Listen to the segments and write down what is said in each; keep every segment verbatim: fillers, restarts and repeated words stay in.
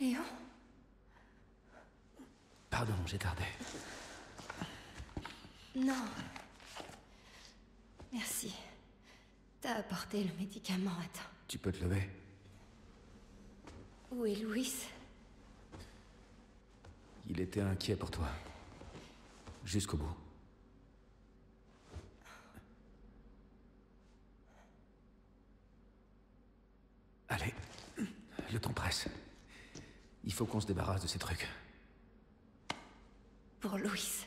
Léon? Pardon, j'ai tardé. Non. Merci. T'as apporté le médicament à temps. Tu peux te lever? Où est Louis? Il était inquiet pour toi. Jusqu'au bout. Allez, le temps presse. Il faut qu'on se débarrasse de ces trucs. Pour Louis.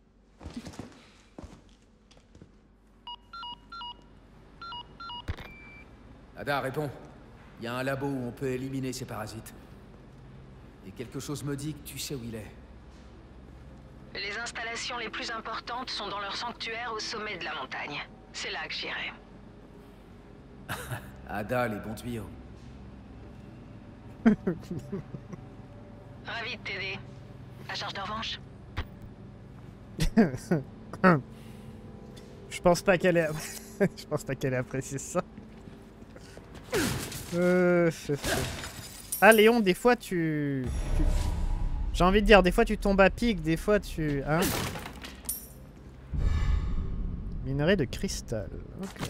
Ada, réponds. Il y a un labo où on peut éliminer ces parasites. Et quelque chose me dit que tu sais où il est. Les installations les plus importantes sont dans leur sanctuaire au sommet de la montagne. C'est là que j'irai. Ada, les bons tuyaux. Ravi de t'aider. À charge de revanche. Je pense pas qu'elle ait... Je pense pas qu'elle ait apprécié ça. Euh... Ah Léon, des fois tu... tu... J'ai envie de dire, des fois tu tombes à pic, des fois tu... Hein? Minerai de cristal. Ok.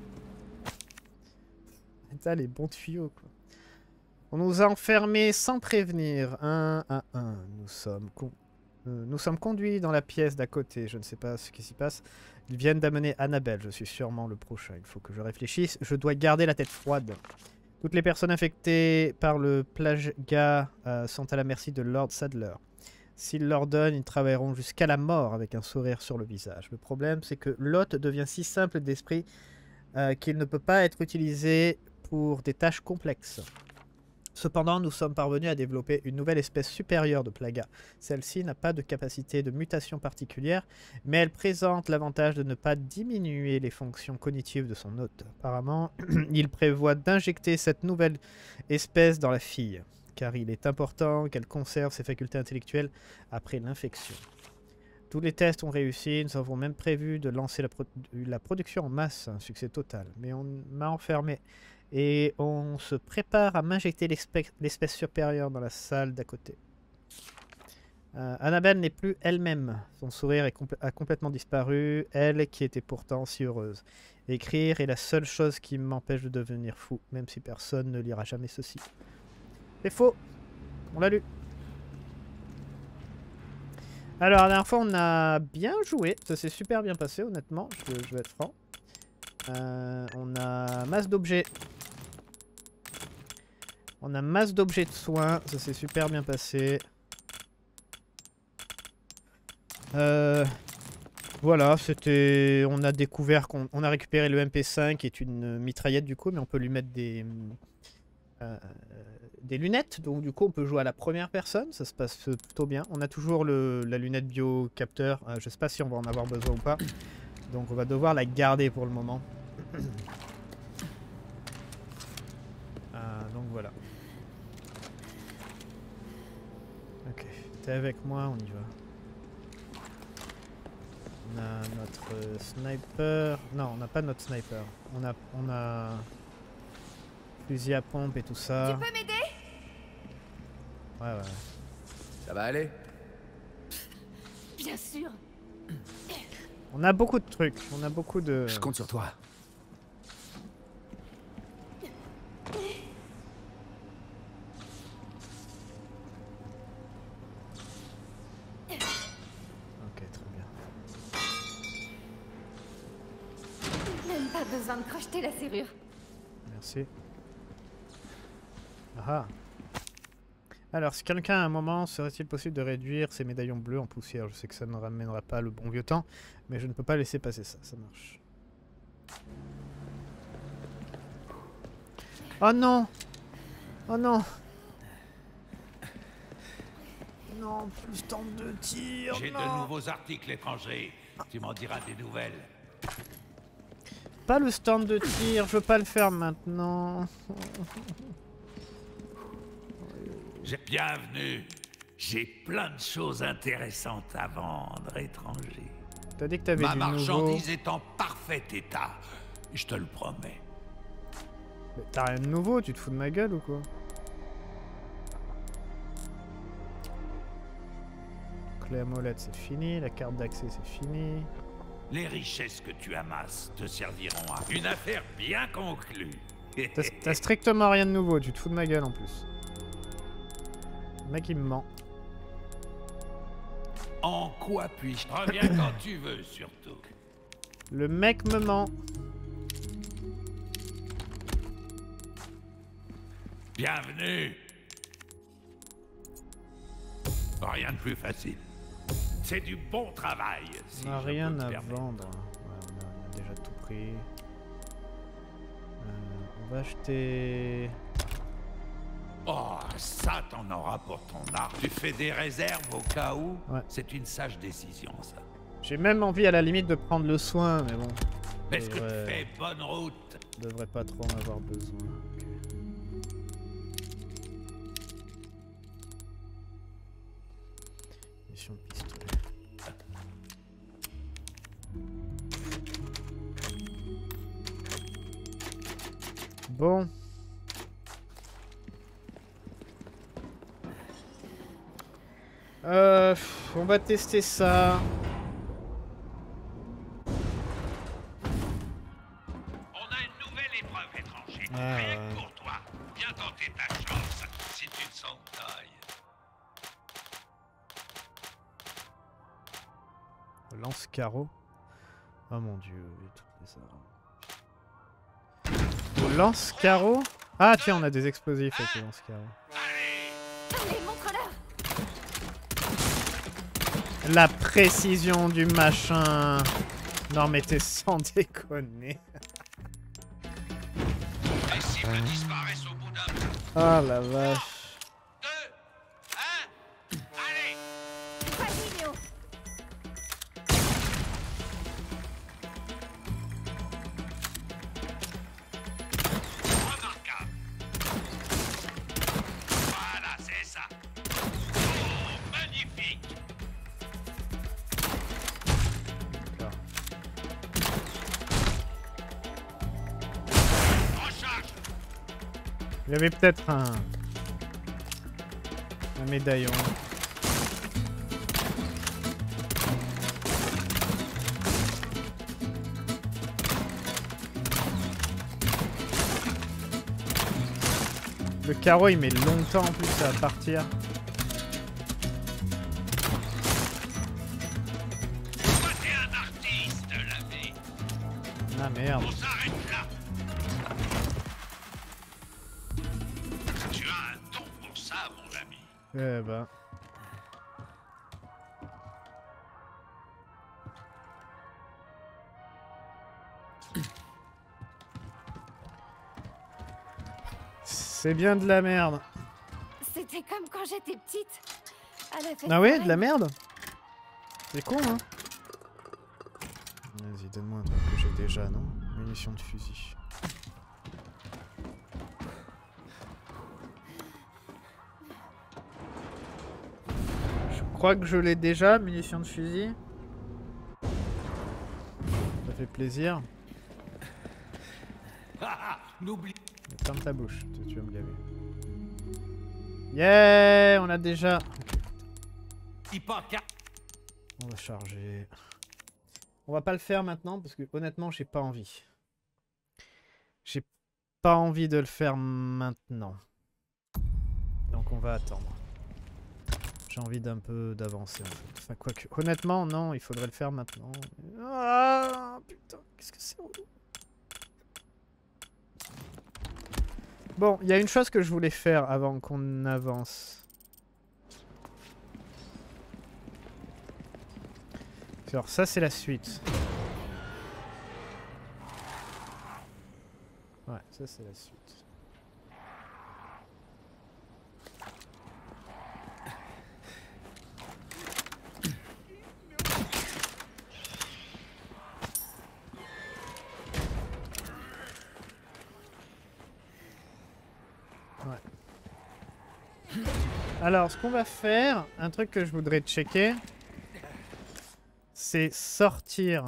T'as les bons tuyaux quoi. On nous a enfermés sans prévenir. Un à un. Nous sommes con... euh, nous sommes conduits dans la pièce d'à côté. Je ne sais pas ce qui s'y passe. Ils viennent d'amener Annabelle. Je suis sûrement le prochain. Il faut que je réfléchisse. Je dois garder la tête froide. Toutes les personnes infectées par le plaga euh, sont à la merci de Lord Sadler. S'il leur donne, ils travailleront jusqu'à la mort avec un sourire sur le visage. Le problème, c'est que l'hôte devient si simple d'esprit euh, qu'il ne peut pas être utilisé pour des tâches complexes. Cependant, nous sommes parvenus à développer une nouvelle espèce supérieure de plaga. Celle-ci n'a pas de capacité de mutation particulière, mais elle présente l'avantage de ne pas diminuer les fonctions cognitives de son hôte. Apparemment, il prévoit d'injecter cette nouvelle espèce dans la fille, car il est important qu'elle conserve ses facultés intellectuelles après l'infection. Tous les tests ont réussi, nous avons même prévu de lancer la, pro la production en masse, un succès total, mais on m'a enfermé. Et on se prépare à m'injecter l'espèce supérieure dans la salle d'à côté. Euh, Annabelle n'est plus elle-même. Son sourire est compl a complètement disparu. Elle qui était pourtant si heureuse. Écrire est la seule chose qui m'empêche de devenir fou, même si personne ne lira jamais ceci. C'est faux. On l'a lu. Alors, la dernière fois, on a bien joué. Ça s'est super bien passé, honnêtement. Je, je vais être franc. Euh, on a masse d'objets. On a masse d'objets de soins. Ça s'est super bien passé. Euh, voilà, c'était... On a découvert qu'on on a récupéré le M P cinq qui est une mitraillette du coup, mais on peut lui mettre des... Euh, des lunettes. Donc du coup, on peut jouer à la première personne. Ça se passe plutôt bien. On a toujours le, la lunette bio-capteur. Euh, je sais pas si on va en avoir besoin ou pas. Donc on va devoir la garder pour le moment. euh, donc voilà. Ok, t'es avec moi, on y va. On a notre euh, sniper. Non, on n'a pas notre sniper. On a, on a fusil à pompe et tout ça. Tu peux m'aider? Ouais, ouais. Ça va aller? Bien sûr. On a beaucoup de trucs. On a beaucoup de... Je compte sur toi. Ok, très bien. Même pas besoin de crocheter la serrure. Merci. Ah. Alors, si quelqu'un à un moment, serait-il possible de réduire ces médaillons bleus en poussière? Je sais que ça ne ramènera pas le bon vieux temps, mais je ne peux pas laisser passer ça, ça marche. Oh non! Oh non! Non, plus stand de tir! J'ai de nouveaux articles étrangers. Tu m'en diras des nouvelles. Pas le stand de tir, je veux pas le faire maintenant. Bienvenue. J'ai plein de choses intéressantes à vendre, étranger. T'as dit que t'avais Ma du nouveau. marchandise est en parfait état. Je te le promets. T'as rien de nouveau, tu te fous de ma gueule ou quoi? clé à molette, c'est fini. La carte d'accès, c'est fini. Les richesses que tu amasses te serviront à une affaire bien conclue. T'as strictement rien de nouveau, tu te fous de ma gueule en plus. Le mec il me ment. En quoi puis-je? Reviens quand tu veux, surtout. Le mec me ment. Bienvenue. Rien de plus facile. C'est du bon travail. Si On n'a je rien peux à me permettre. vendre. Ouais, on, a, on a déjà tout pris. Euh, on va acheter... Oh, ça t'en auras pour ton art. Tu fais des réserves au cas où. Ouais. C'est une sage décision, ça. J'ai même envie à la limite de prendre le soin, mais bon. Est-ce que devrait- tu fais bonne route? Je devrais pas trop en avoir besoin. Ok. Mission de pistolet. Bon. Euh, pff, on va tester ça. On a une nouvelle épreuve, étranger. Ah, Rien ouais. que pour toi. Viens tenter ta chance, si tu te sens de taille. Lance-carreau. Oh mon dieu, il y a toutes les armes. Lance-carreau. Ah tiens, on a des explosifs avec les lance-carreaux. Allez! Allez, montre-leur. La précision du machin. Non mais t'es sans déconner. Les cibles disparaissent au bout d'un Ah la vache. deux, un, allez! Vas-y, Léo. Remarquable. Voilà, c'est ça. Oh, magnifique. D'accord. Recharge. Il y avait peut-être un... un médaillon. Le carreau il met longtemps en plus à partir. Toi, t'es un artiste, l'ami. Ah merde. On s'arrête là. Tu as un don pour ça, mon ami. Eh ben. C'est bien de la merde. C'était comme quand j'étais petite. À la fête Ah ouais, de foraine. la merde. C'est con, hein. Vas-y, donne-moi un truc que j'ai déjà, non? Munitions de fusil. Je crois que je l'ai déjà, munitions de fusil. Ça fait plaisir. Ah, n'oublie. Ferme ta bouche, tu, tu vas me gaver. Yeah, on a déjà... pas qu'à. On va charger. On va pas le faire maintenant parce que honnêtement j'ai pas envie. J'ai pas envie de le faire maintenant. Donc on va attendre. J'ai envie d'un peu d'avancer en fait. Enfin quoique. Honnêtement non, il faudrait le faire maintenant. Ah putain, qu'est-ce que c'est relou. Bon, il y a une chose que je voulais faire avant qu'on avance. Alors ça c'est la suite. Ouais, ça c'est la suite. Ouais. Alors ce qu'on va faire, un truc que je voudrais checker. C'est sortir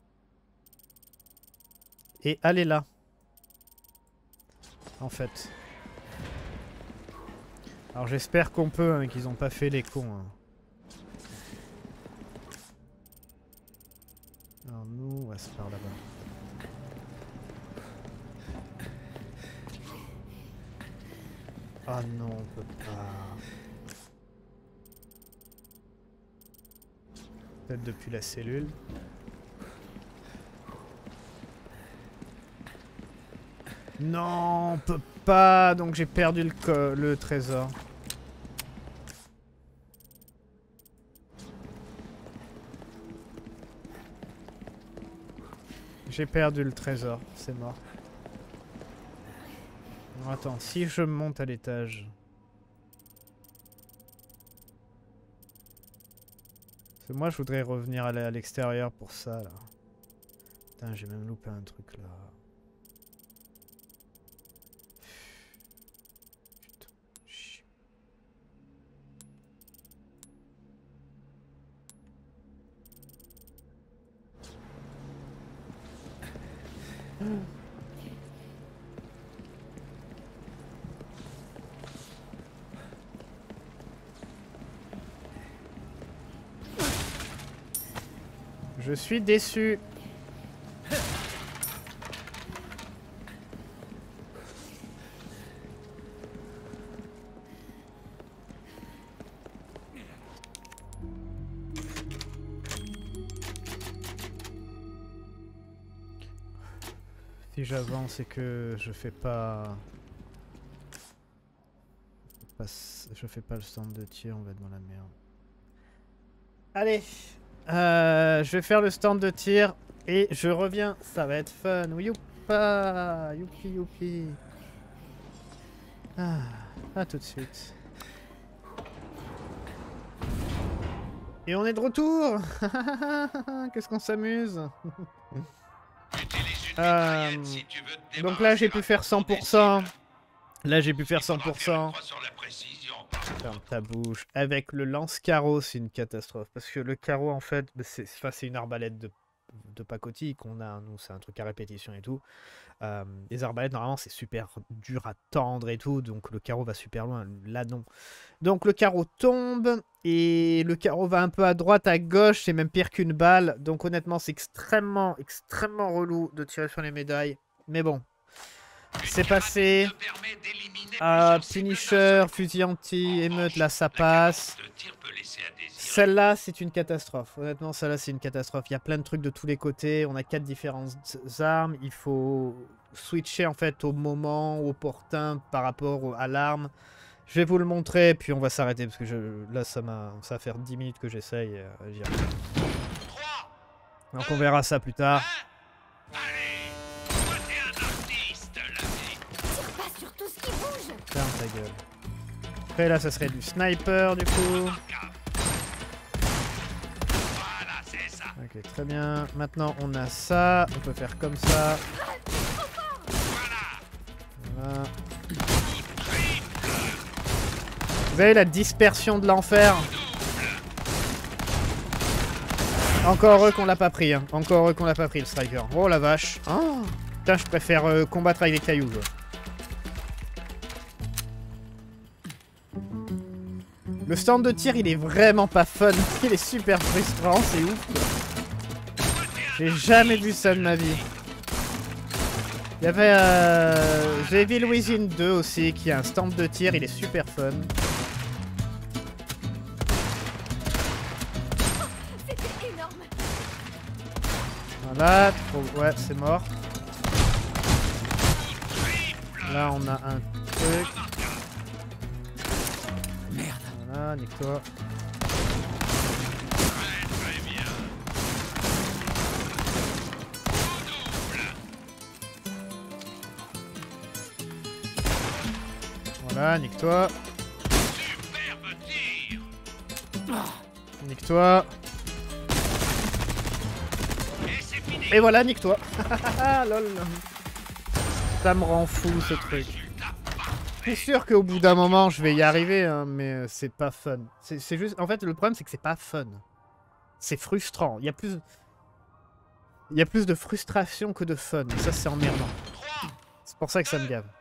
et aller là. En fait. Alors j'espère qu'on peut, hein, qu'ils ont pas fait les cons. Hein. Alors nous, on va se faire là-bas. Ah non, on peut pas. Peut-être depuis la cellule. Non, on peut pas. Donc j'ai perdu le, le trésor. J'ai perdu le trésor, c'est mort. Alors, attends, si je monte à l'étage... Parce que moi je voudrais revenir à l'extérieur pour ça là. Putain, j'ai même loupé un truc là. Putain, chiant. Je suis déçu. Si j'avance et que je fais pas... Je fais pas le stand de tir, on va être dans la merde. Allez, euh, je vais faire le stand de tir et je reviens. Ça va être fun. Youpa, youpi, youpi. Ah, à tout de suite. Et on est de retour. Qu'est-ce qu'on s'amuse. euh, donc là j'ai pu faire cent pour cent. Là j'ai pu faire cent pour cent. Ferme ta bouche. Avec le lance-carreau, c'est une catastrophe. Parce que le carreau, en fait, c'est enfin, une arbalète de, de pacotille qu'on a. Nous, c'est un truc à répétition et tout. Euh, les arbalètes, normalement, c'est super dur à tendre et tout. Donc le carreau va super loin. Là, non. Donc le carreau tombe. Et le carreau va un peu à droite, à gauche. C'est même pire qu'une balle. Donc honnêtement, c'est extrêmement, extrêmement relou de tirer sur les médailles. Mais bon. C'est passé. Ah, Punisher, fusil anti, émeute, là ça passe. Celle-là, c'est une catastrophe. Honnêtement, celle-là, c'est une catastrophe. Il y a plein de trucs de tous les côtés. On a quatre différentes armes. Il faut switcher en fait au moment opportun par rapport à l'arme. Je vais vous le montrer, puis on va s'arrêter parce que je, là, ça, ça va faire dix minutes que j'essaye. Euh, Donc on verra ça plus tard. Ferme ta gueule. Après là ça serait du sniper du coup. Ok, très bien. Maintenant on a ça. On peut faire comme ça. Voilà. Vous avez la dispersion de l'enfer. Encore heureux qu'on l'a pas pris. Hein. Encore heureux qu'on l'a pas pris le striker. Oh la vache. Oh. Putain, je préfère euh, combattre avec des cailloux. Quoi. Le stand de tir, il est vraiment pas fun. Il est super frustrant, c'est ouf. J'ai jamais vu ça de ma vie. Il y avait euh, The Evil Within deux aussi, qui a un stand de tir, il est super fun. Voilà, trop... ouais, c'est mort. Là, on a un truc. Voilà, nique-toi. Voilà, nique-toi. Nique-toi. Et voilà, nique-toi. Lol. Ça me rend fou ce truc. Je suis sûr qu'au bout d'un moment, je vais y arriver, hein, mais c'est pas fun. C'est juste... En fait, le problème, c'est que c'est pas fun. C'est frustrant. Il y a plus... Il y a plus de frustration que de fun. Et ça, c'est emmerdant. C'est pour ça que ça me gave.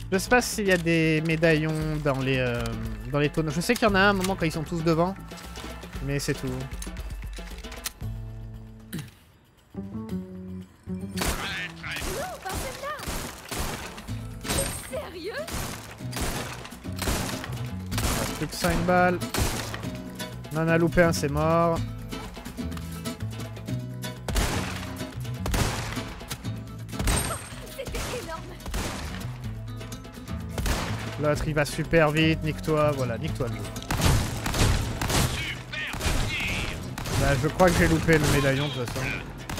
Je sais pas s'il y a des médaillons dans les, euh, dans les tonneaux. Je sais qu'il y en a un, un moment quand ils sont tous devant. Mais c'est tout. Sérieux? Plus que cinq balles. On en a loupé un, c'est mort. C'était énorme. L'autre il va super vite, nique-toi, voilà, nique-toi le jeu. Bah, je crois que j'ai loupé le médaillon de toute façon.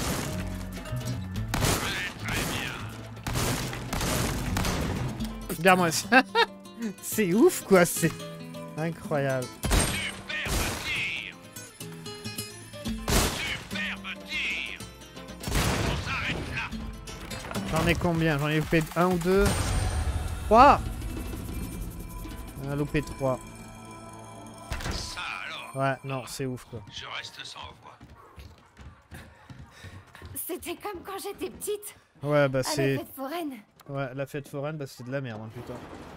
Regarde-moi ça. C'est ouf quoi, c'est incroyable. J'en ai combien? J'en ai loupé un ou deux? Trois. On a loupé trois. Ça alors. Ouais, non, c'est ouf quoi. Je reste sans voix. C'était comme quand j'étais petite. Ouais, bah À la c'est... fête foraine. Ouais, la fête foraine, bah c'est de la merde, hein, putain.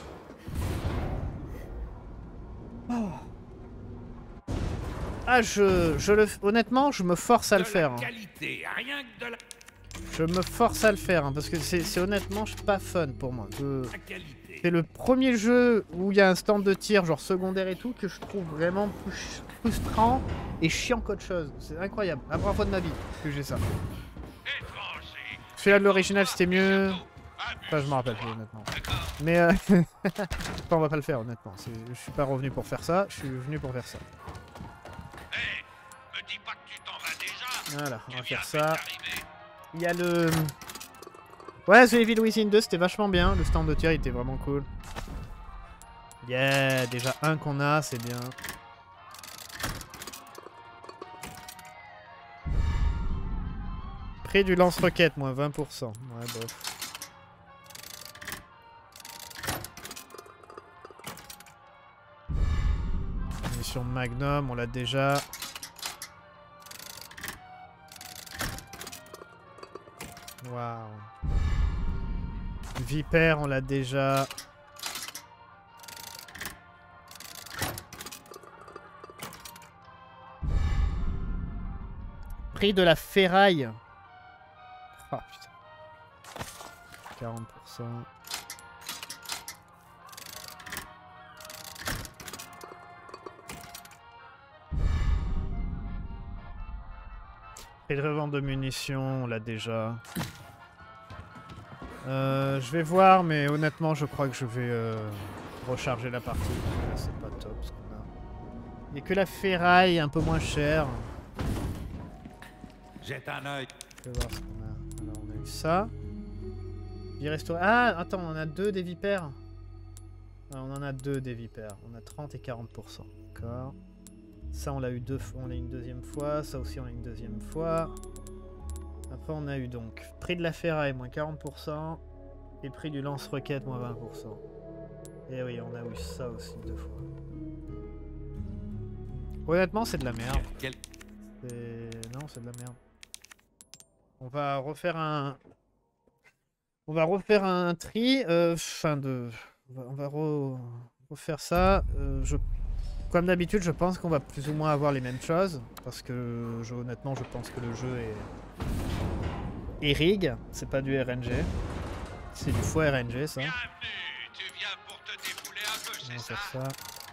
Oh. Ah, je, je le... Honnêtement, je me force à le faire. Hein. Qualité, rien que de la Je me force à le faire, hein, parce que c'est honnêtement pas fun pour moi. Je... qualité. C'est le premier jeu où il y a un stand de tir, genre secondaire et tout, que je trouve vraiment plus frustrant et chiant qu'autre chose. C'est incroyable. La première fois de ma vie que j'ai ça. Celui-là de l'original, c'était mieux. Enfin, je m'en rappelle plus, honnêtement. Mais euh... enfin, on va pas le faire, honnêtement. Je suis pas revenu pour faire ça, je suis venu pour faire ça. Hey, me dis pas que tu t'en vas déjà. Voilà, on va Tu viens faire à ça. peine d'arriver. Il y a le... Ouais, The Evil Within deux, c'était vachement bien. Le stand de tir, il était vraiment cool. Yeah, déjà un qu'on a, c'est bien. Prix du lance-roquette, moins vingt pour cent. Ouais, bof. Munition Magnum, on l'a déjà. Waouh. Vipère, on l'a déjà. Prix de la ferraille. Oh putain. quarante pour cent. Prix de revente de munitions, on l'a déjà. Euh, je vais voir, mais honnêtement, je crois que je vais euh, recharger la partie. Là, c'est pas top ce qu'on a. Il n'y a que la ferraille, un peu moins chère. Jette un œil. Je vais voir ce qu'on a. Alors, on a eu ça. Vie restaurée. Ah, attends, on en a deux des vipères. Ah, on en a deux des vipères. On a trente et quarante pour cent. D'accord. Ça, on l'a eu deux fois. On a eu une deuxième fois. Ça aussi, on a eu une deuxième fois. Après, on a eu donc prix de la ferraille, moins quarante pour cent. Et prix du lance-roquette, moins vingt pour cent. Et oui, on a eu ça aussi deux fois. Honnêtement, c'est de la merde. Quel... Non, c'est de la merde. On va refaire un... On va refaire un tri. Euh, fin de... On va, on va re... refaire ça. Euh, je... Comme d'habitude, je pense qu'on va plus ou moins avoir les mêmes choses. Parce que, je, honnêtement, je pense que le jeu est... est rig. C'est pas du R N G. C'est du faux R N G, ça. Bienvenue. Tu viens pour te défouler un peu, On c'est va ça? faire ça.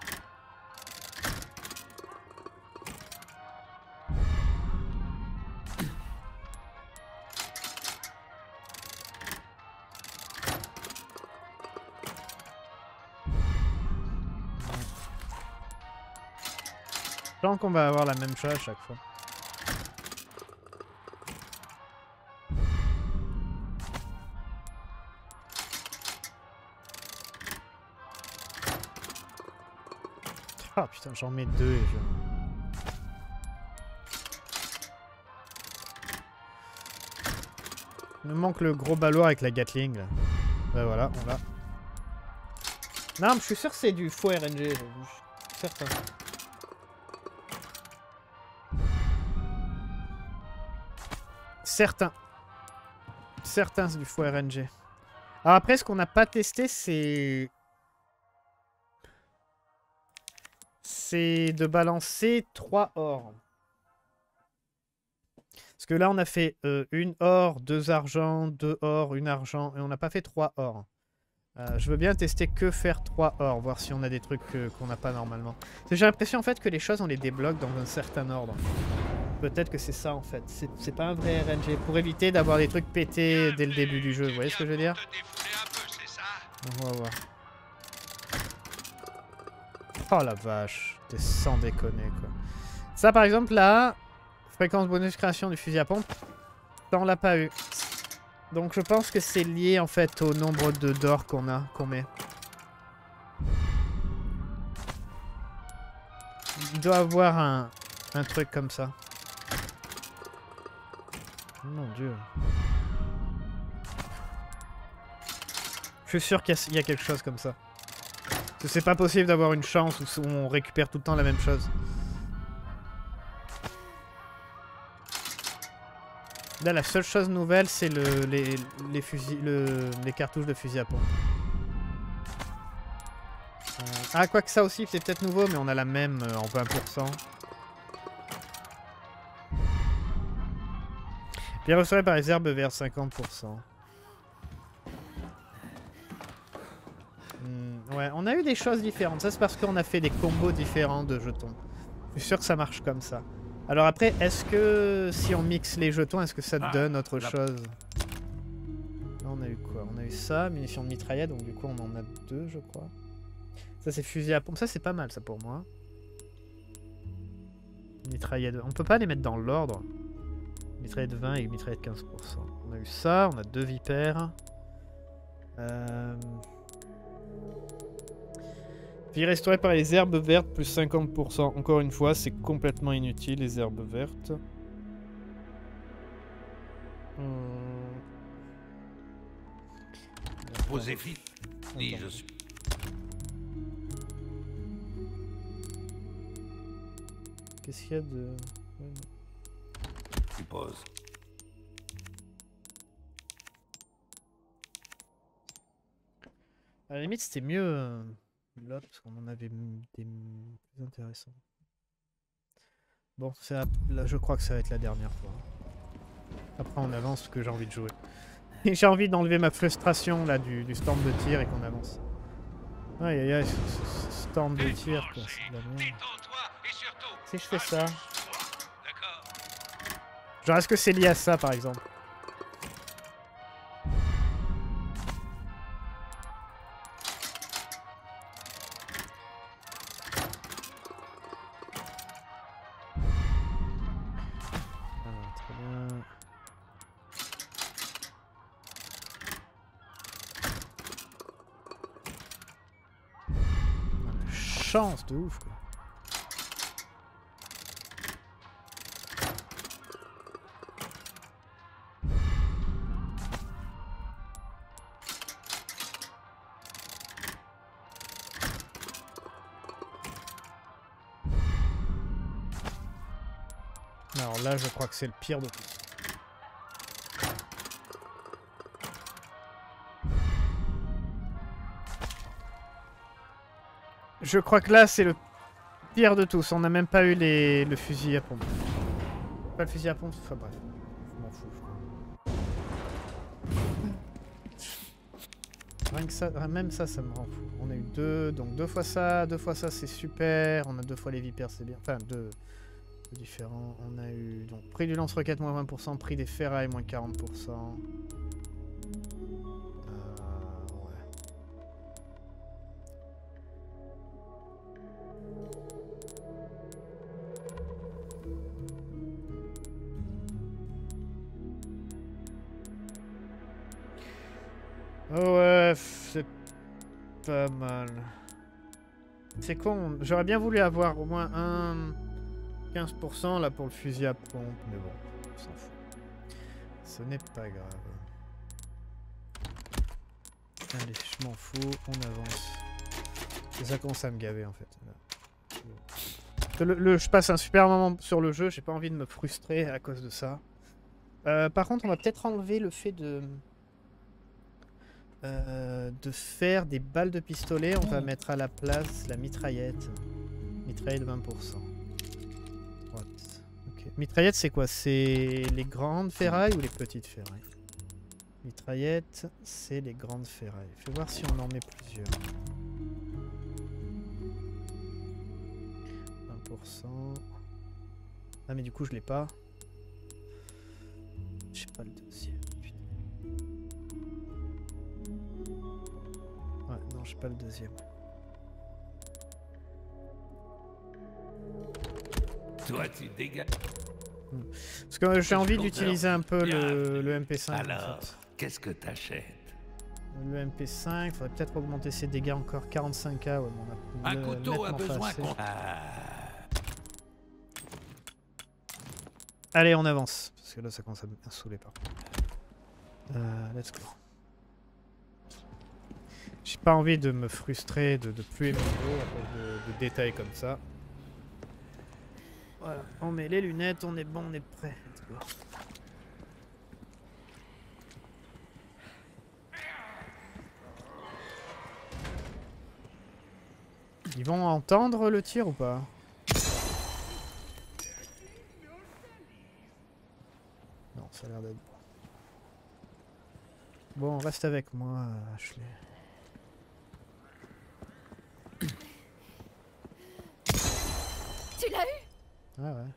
Je pense qu'on va avoir la même chose à chaque fois. Ah putain, j'en mets deux et je... Il me manque le gros balourd avec la Gatling là. Ben voilà, on l'a. Non, mais je suis sûr que c'est du faux R N G, je suis certain. Certain. Certain, c'est du faux R N G. Alors après, ce qu'on n'a pas testé, c'est... C'est de balancer trois ors. Parce que là, on a fait euh, une or, deux argent, deux or, une argent, et on n'a pas fait trois or. Euh, je veux bien tester que faire trois or, voir si on a des trucs euh, qu'on n'a pas normalement. J'ai l'impression en fait que les choses, on les débloque dans un certain ordre. Peut-être que c'est ça en fait. C'est pas un vrai R N G. Pour éviter d'avoir des trucs pétés dès le début du jeu. Vous voyez ce que je veux dire? On va voir. Oh la vache. T'es sans déconner quoi. Ça par exemple là, fréquence bonus création du fusil à pompe, ça on l'a pas eu. Donc je pense que c'est lié en fait au nombre de d'or qu'on a, qu'on met. Il doit avoir un, un truc comme ça. Mon dieu. Je suis sûr qu'il y, y a quelque chose comme ça. Parce que c'est pas possible d'avoir une chance où on récupère tout le temps la même chose. Là, la seule chose nouvelle, c'est le, les, les, fusils, le, les cartouches de fusil à pompe. Euh, ah, quoi que ça aussi, c'est peut-être nouveau, mais on a la même euh, en vingt pour cent. Bien restauré par les herbes vertes, cinquante pour cent. Hmm, ouais, on a eu des choses différentes. Ça, c'est parce qu'on a fait des combos différents de jetons. Je suis sûr que ça marche comme ça. Alors après, est-ce que si on mixe les jetons, est-ce que ça te donne autre chose? Là, on a eu quoi? On a eu ça, munitions de mitraillette, donc du coup on en a deux, je crois. Ça c'est fusil à pompe, ça c'est pas mal ça pour moi. Mitraillette, on peut pas les mettre dans l'ordre. Mitraillette vingt et mitraillette quinze pour cent. On a eu ça, on a deux vipères. Euh... Vie restaurée par les herbes vertes, plus cinquante pour cent. Encore une fois, c'est complètement inutile, les herbes vertes. Hum... Joséphine, ni je suis. Qu'est-ce qu'il y a de... Je suppose. À la limite, c'était mieux... Euh... Là, parce qu'on en avait des plus intéressants. Bon, là, je crois que ça va être la dernière fois. Après, on avance parce que j'ai envie de jouer. Et j'ai envie d'enlever ma frustration là du, du stand de tir et qu'on avance. Aïe aïe aïe, ce, ce, ce stand de tir, quoi, c'est de la merde. Si je fais ça... Genre, est-ce que c'est lié à ça, par exemple? Chance de ouf quoi. Alors là je crois que c'est le pire de tous. Je crois que là, c'est le pire de tous. On n'a même pas eu les... le fusil à pompe. Pas le fusil à pompe, enfin bref. Je m'en fous, je crois. Rien que ça, même ça, ça me rend fou. On a eu deux, donc deux fois ça, deux fois ça, c'est super. On a deux fois les vipères, c'est bien. Enfin, deux, deux différents. On a eu donc prix du lance-roquette, moins vingt pour cent. Prix des ferrailles, moins quarante pour cent. Ouais, c'est pas mal. C'est con, j'aurais bien voulu avoir au moins un quinze pour cent là pour le fusil à pompe, mais bon, on s'en fout. Ce n'est pas grave. Allez, je m'en fous, on avance. Ça commence à me gaver en fait. Le, le, je passe un super moment sur le jeu, j'ai pas envie de me frustrer à cause de ça. Euh, par contre, on va peut-être enlever le fait de... euh, de faire des balles de pistolet. On va mettre à la place la mitraillette. Mitraillette vingt pour cent. What? Okay. Mitraillette c'est quoi? C'est les grandes ferrailles ou les petites ferrailles? Mitraillette c'est les grandes ferrailles. Fais voir si on en met plusieurs. vingt pour cent. Ah mais du coup je l'ai pas. Je sais pas le deuxième. Putain. Ouais, non, j'ai pas le deuxième. Toi, tu dégages. Hmm. Parce que j'ai envie d'utiliser un peu le, le M P cinq. Alors, en fait. qu'est-ce que t'achètes? Le M P cinq, faudrait peut-être augmenter ses dégâts encore. quarante-cinq K, ouais, on a Un le, couteau a besoin qu'on... Ah. Allez, on avance. Parce que là, ça commence à me saouler par contre. Euh, let's go. J'ai pas envie de me frustrer, de, de puer mon dos à cause de, de détails comme ça. Voilà, on met les lunettes, on est bon, on est prêt. Let's go. Ils vont entendre le tir ou pas? Non, ça a l'air d'être bon. Bon, reste avec moi, Ashley. Tu l'as eu? Ah ouais.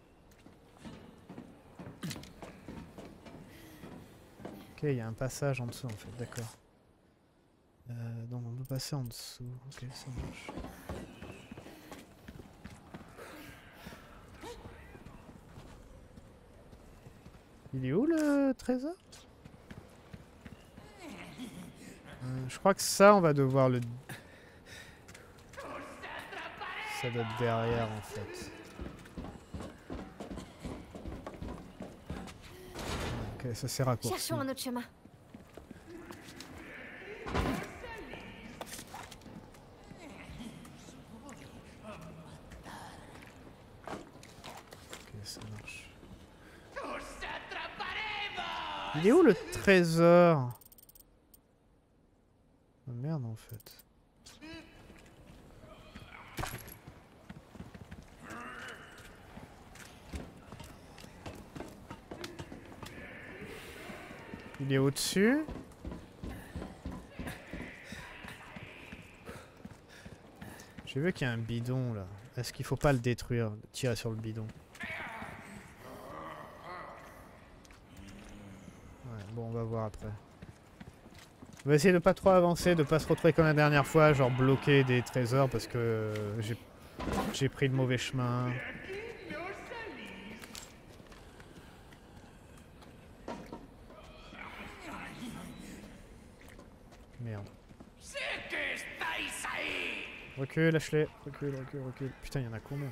Ok, il y a un passage en dessous en fait, d'accord. Euh, donc on peut passer en dessous. Ok, ça marche. Il est où le trésor? euh, Je crois que ça, on va devoir le... Ça doit être derrière en fait. Ok, ça c'est raccourci. Cherchons un autre chemin. Ok, ça marche. Il est où le trésor? Oh merde en fait. Il est au-dessus. J'ai vu qu'il y a un bidon là. Est-ce qu'il faut pas le détruire? Tirer sur le bidon. Ouais, bon, on va voir après. On va essayer de pas trop avancer, de pas se retrouver comme la dernière fois, genre bloquer des trésors parce que euh, j'ai j'ai pris le mauvais chemin. Merde. Recule, Ashley. Recule, recule, recule. Putain, il y en a combien?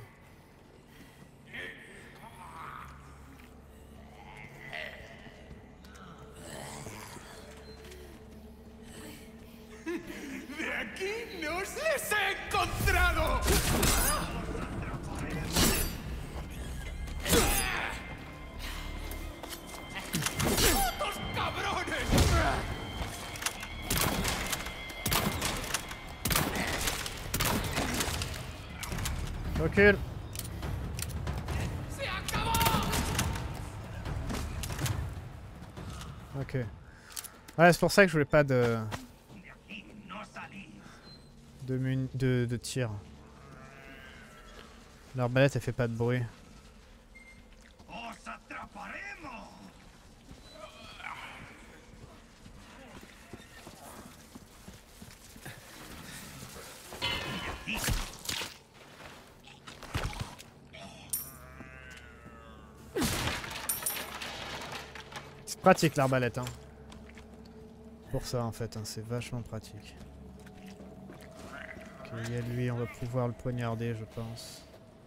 ¡De aquí nos les he encontrado! ¡Putos cabrones! Recule. Ok. Ouais, c'est pour ça que je voulais pas de... De, mun... de, de tir. L'arbalète elle fait pas de bruit. C'est pratique l'arbalète hein. Pour ça en fait, hein, c'est vachement pratique. Ok, il y a lui, on va pouvoir le poignarder je pense.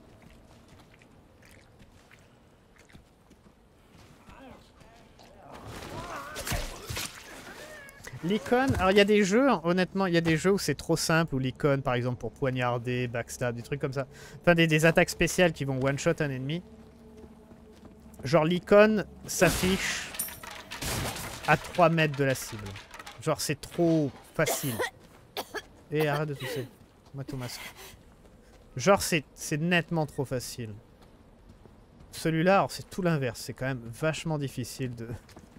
L'icône, alors il y a des jeux, honnêtement, il y a des jeux où c'est trop simple, où l'icône par exemple pour poignarder, backstab, des trucs comme ça. Enfin des, des attaques spéciales qui vont one-shot un ennemi. Genre l'icône s'affiche à trois mètres de la cible. Genre c'est trop facile. Et arrête de tousser. Moi ton masque. Genre c'est nettement trop facile. Celui-là, alors c'est tout l'inverse. C'est quand même vachement difficile de...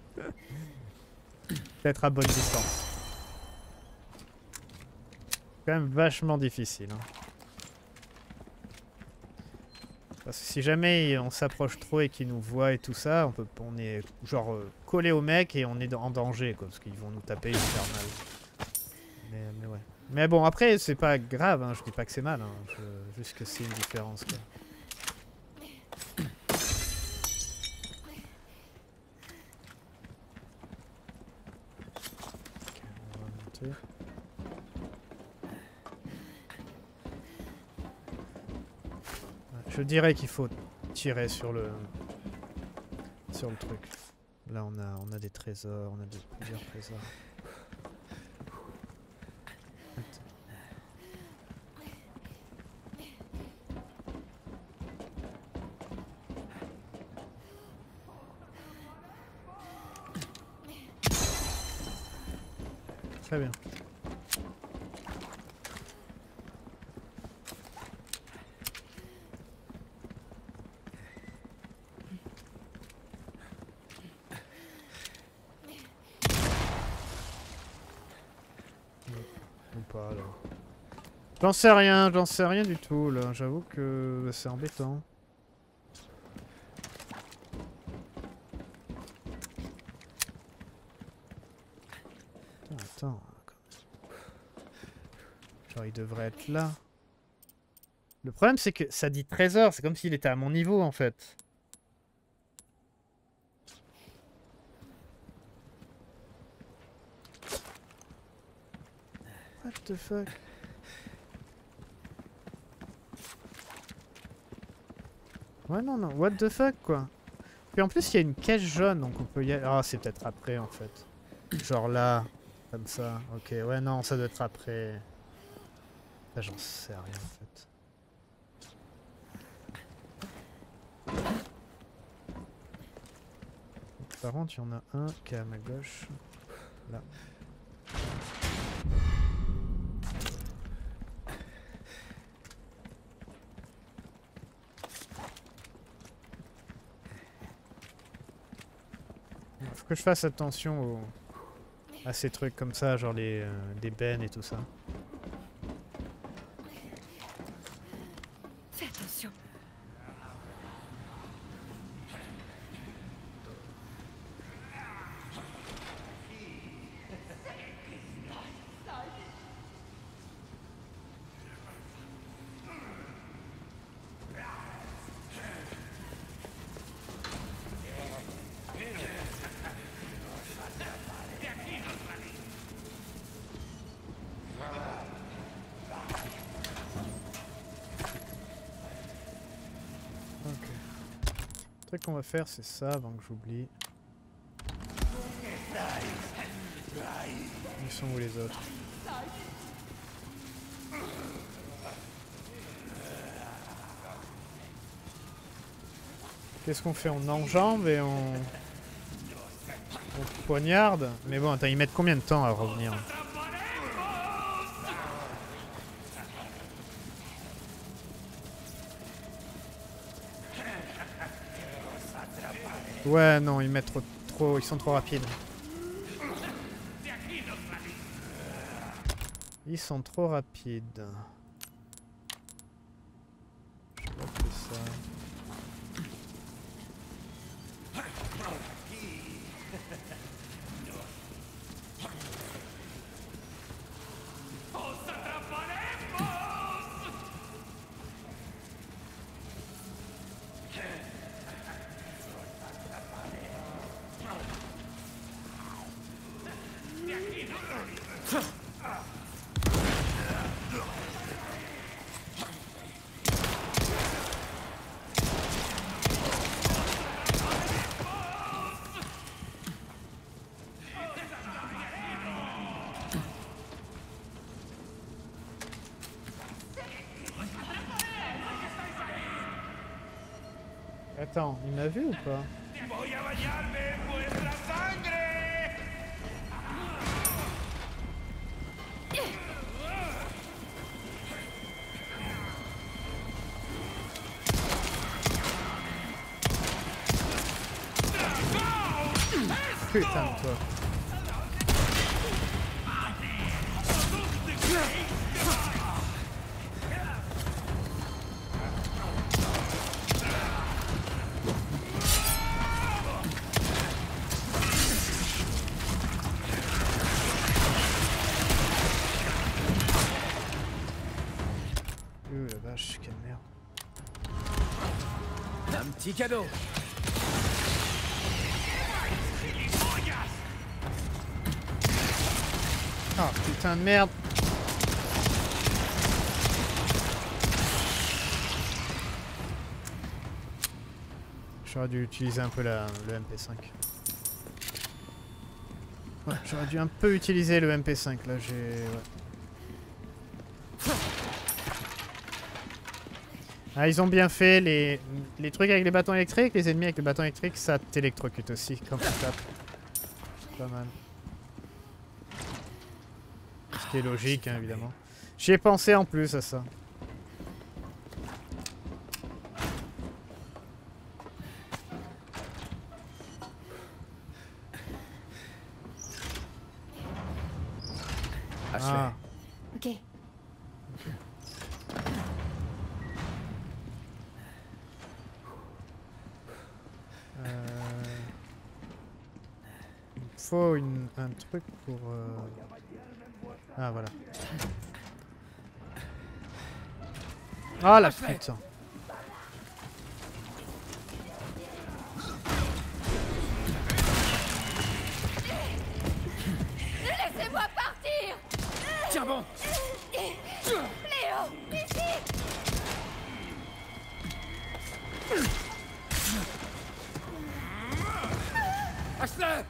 d'être à bonne distance. C'est quand même vachement difficile. Hein. Parce que si jamais on s'approche trop et qu'ils nous voient et tout ça, on, peut, on est genre euh, collé au mec et on est en danger quoi. Parce qu'ils vont nous taper et nous faire mal. Mais, mais ouais. Mais bon, après, c'est pas grave, hein, je dis pas que c'est mal, hein, je, juste que c'est une différence. Quoi. Okay, on va monter. Ouais, je dirais qu'il faut tirer sur le sur le truc. Là, on a, on a des trésors, on a des, plusieurs trésors. Très bien. Ou pas alors. J'en sais rien, j'en sais rien du tout là. J'avoue que c'est embêtant. Attends. Genre il devrait être là. Le problème c'est que ça dit trésor, c'est comme s'il était à mon niveau en fait. What the fuck? Ouais non non, what the fuck quoi. Puis en plus il y a une caisse jaune donc on peut y aller. Ah c'est peut-être après en fait. Genre là. Comme ça, ok, ouais non, ça doit être après. Là j'en sais rien en fait. Donc, par contre, il y en a un qui est à ma gauche. Là. Faut que je fasse attention aux... à ces trucs comme ça, genre les euh, des bennes et tout ça. Fais attention. Le truc qu'on va faire, c'est ça avant que j'oublie. Ils sont où les autres? Qu'est-ce qu'on fait? On enjambe et on... on poignarde. Mais bon, attends, ils mettent combien de temps à revenir? Ouais, non, ils mettent trop, trop, ils sont trop rapides. Ils sont trop rapides. Je vois que ça. Attends, il m'a vu ou pas? Putain de toi. Oh la vache, quelle merde. Un petit cadeau. Ah putain de merde. J'aurais dû utiliser un peu la, le M P cinq. Ouais, j'aurais dû un peu utiliser le M P cinq là, j'ai... Ouais. Ah, ils ont bien fait les, les trucs avec les bâtons électriques, les ennemis avec les bâtons électriques, ça t'électrocute aussi quand tu tapes. Pas mal. Ce qui est logique, hein, évidemment. J'y ai pensé en plus à ça. Ashley. Ah. Ok. Euh... Il me faut une, un truc pour... Euh... Ah, voilà. Ah, la putain. Laissez-moi partir. Tiens bon. Léo, ici. Ashley.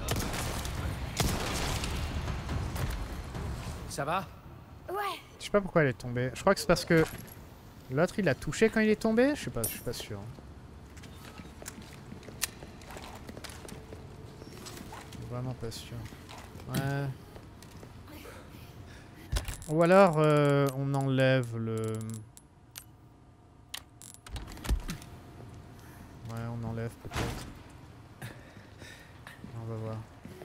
Ça va? Ouais. Je sais pas pourquoi elle est tombée. Je crois que c'est parce que l'autre il a touché quand il est tombé. Je sais pas, je suis pas sûr. Vraiment pas sûr. Ouais. Ou alors euh, on enlève le... Ouais, on enlève peut-être. On va voir.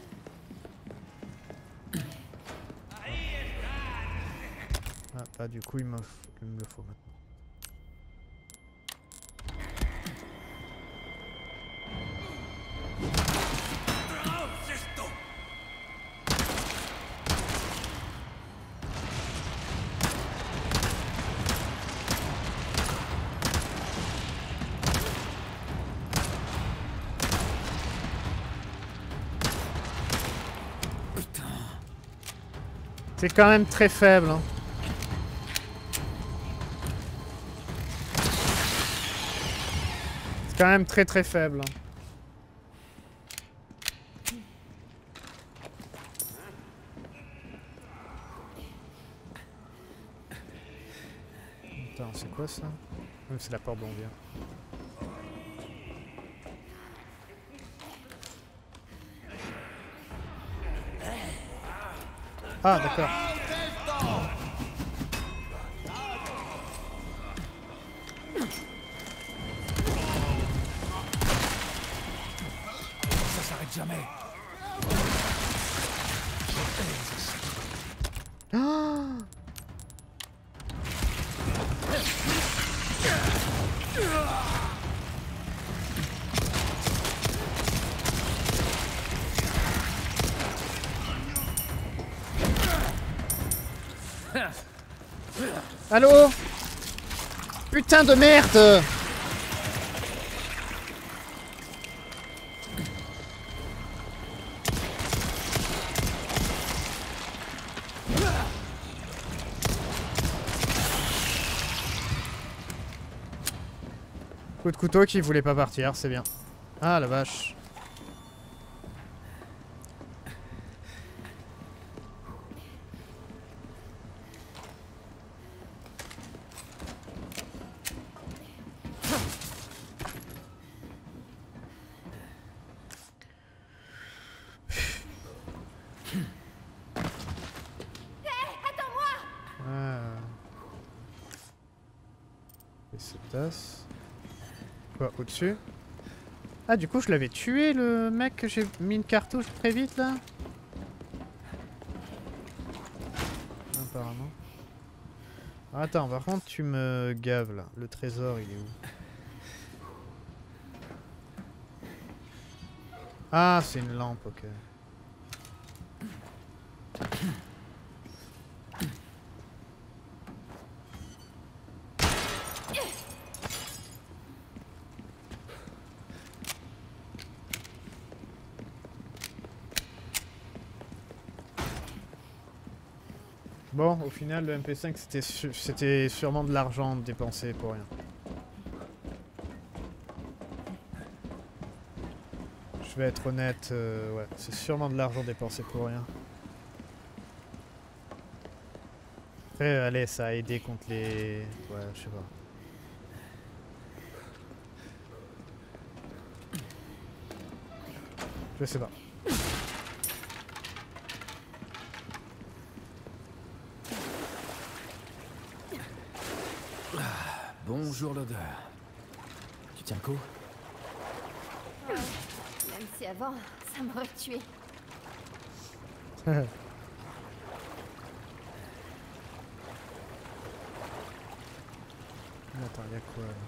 Ah, bah du coup il me, il me le faut maintenant. C'est quand même très faible, hein. C'est quand même très très faible. Hein. Attends, c'est quoi ça? Même c'est la porte d'on vient. Ah, d'accord. Ça s'arrête jamais. Ah! Allô? Putain de merde! Coup de couteau qui voulait pas partir, c'est bien. Ah la vache. Quoi, au-dessus? Ah, du coup, je l'avais tué, le mec que j'ai mis une cartouche très vite, là? Apparemment. Ah, attends, par contre, tu me gaves, là. Le trésor, il est où? Ah, c'est une lampe, ok. Bon, au final, le M P cinq, c'était su c'était sûrement de l'argent dépensé pour rien. Je vais être honnête, euh, ouais, c'est sûrement de l'argent dépensé pour rien. Après, allez, ça a aidé contre les... Ouais, je sais pas. Je sais pas. Bonjour l'odeur. Tu tiens le coup? Oh, même si avant, ça m'aurait tué. Attends, y'a quoi là?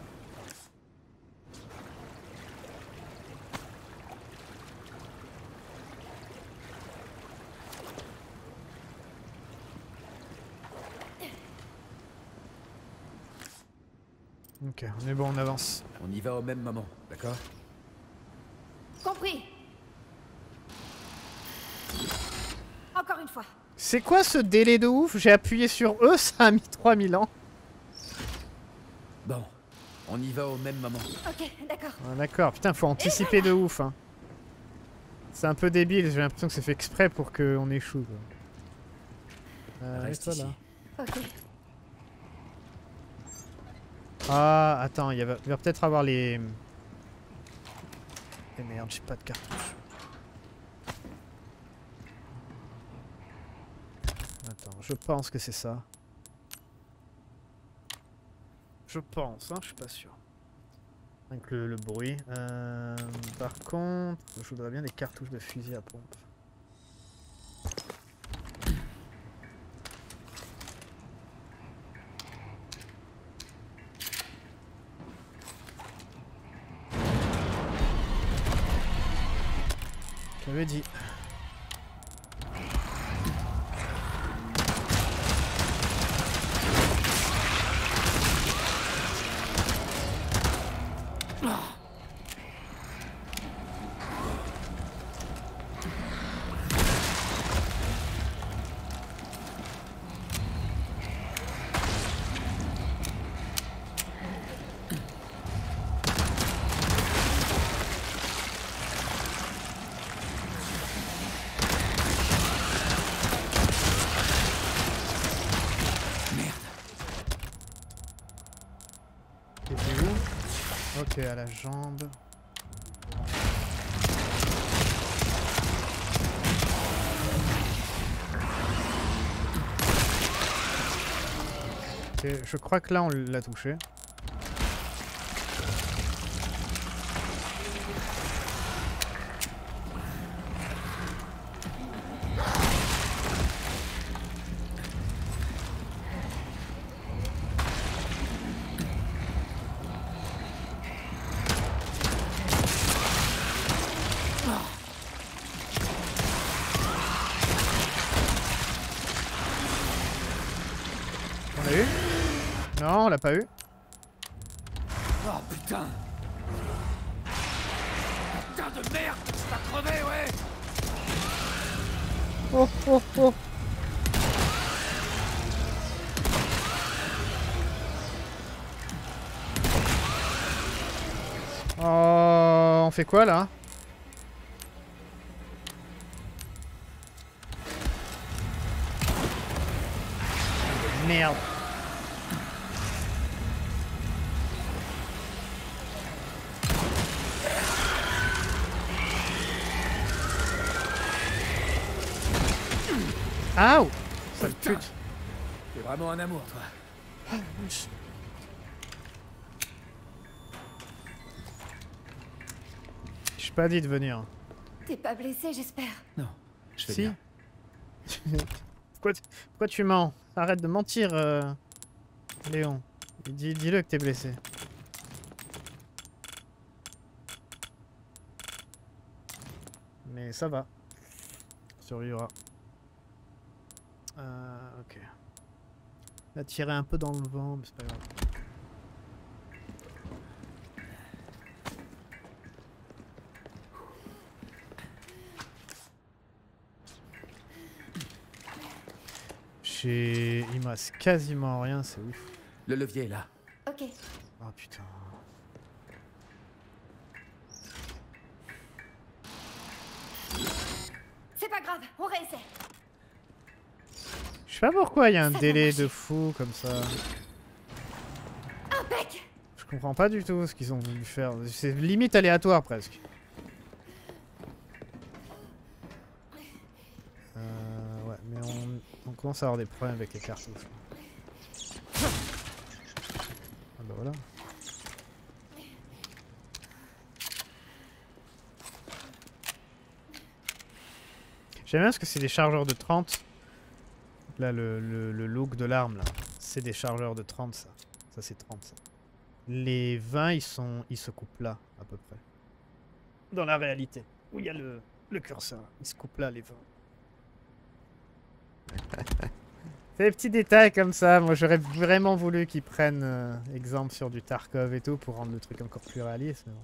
Ok, on est bon, on avance. On y va au même moment, d'accord? Compris. Encore une fois. C'est quoi ce délai de ouf? J'ai appuyé sur E, ça a mis trois mille ans. Bon, on y va au même moment. Ok, d'accord. Ah, d'accord, putain, faut anticiper de ouf. Hein. C'est un peu débile, j'ai l'impression que c'est fait exprès pour qu'on échoue. Quoi. Euh, Reste toi, ici. là. Ok. Ah, attends, il va, il va peut-être avoir les... Eh merde, j'ai pas de cartouche. Attends, je pense que c'est ça. Je pense, hein, je suis pas sûr. Avec le, le bruit. Euh, par contre, je voudrais bien des cartouches de fusil à pompe. J'avais dit. Ok, à la jambe. Ok, je crois que là on l'a touché. Non, on l'a pas eu. Oh putain! Putain de merde! T'as crevé, ouais! Oh oh oh! Oh, on fait quoi là? Merde. Aouh! Sale pute. T'es vraiment un amour, toi. pas dit de venir. T'es pas blessé, j'espère. Non, je vais Si. bien. pourquoi, tu, pourquoi tu mens? Arrête de mentir, euh... Léon. Dis, dis-le que t'es blessé. Mais ça va. Survivra. Euh, ok. Il a tiré un peu dans le vent, mais c'est pas grave. J'ai... Il me reste quasiment rien, c'est ouf. Le levier est là. Ok. Oh putain. C'est pas grave, on réessaie. Je sais pas pourquoi il y a un Ça va délai marcher. de fou comme ça. Impec. Je comprends pas du tout ce qu'ils ont voulu faire. C'est limite aléatoire presque. Euh, ouais, mais on, on commence à avoir des problèmes avec les cartouches. Ah bah voilà. J'aime bien parce que c'est des chargeurs de trente. Là, le, le, le look de l'arme, là. C'est des chargeurs de trente, ça. Ça, c'est trente, ça. Les vingt, ils sont, ils se coupent là, à peu près. Dans la réalité. Où il y a le, le curseur. Ils se coupent là, les vingt. C'est des petits détails comme ça. Moi, j'aurais vraiment voulu qu'ils prennent euh, exemple sur du Tarkov et tout pour rendre le truc encore plus réaliste. Mais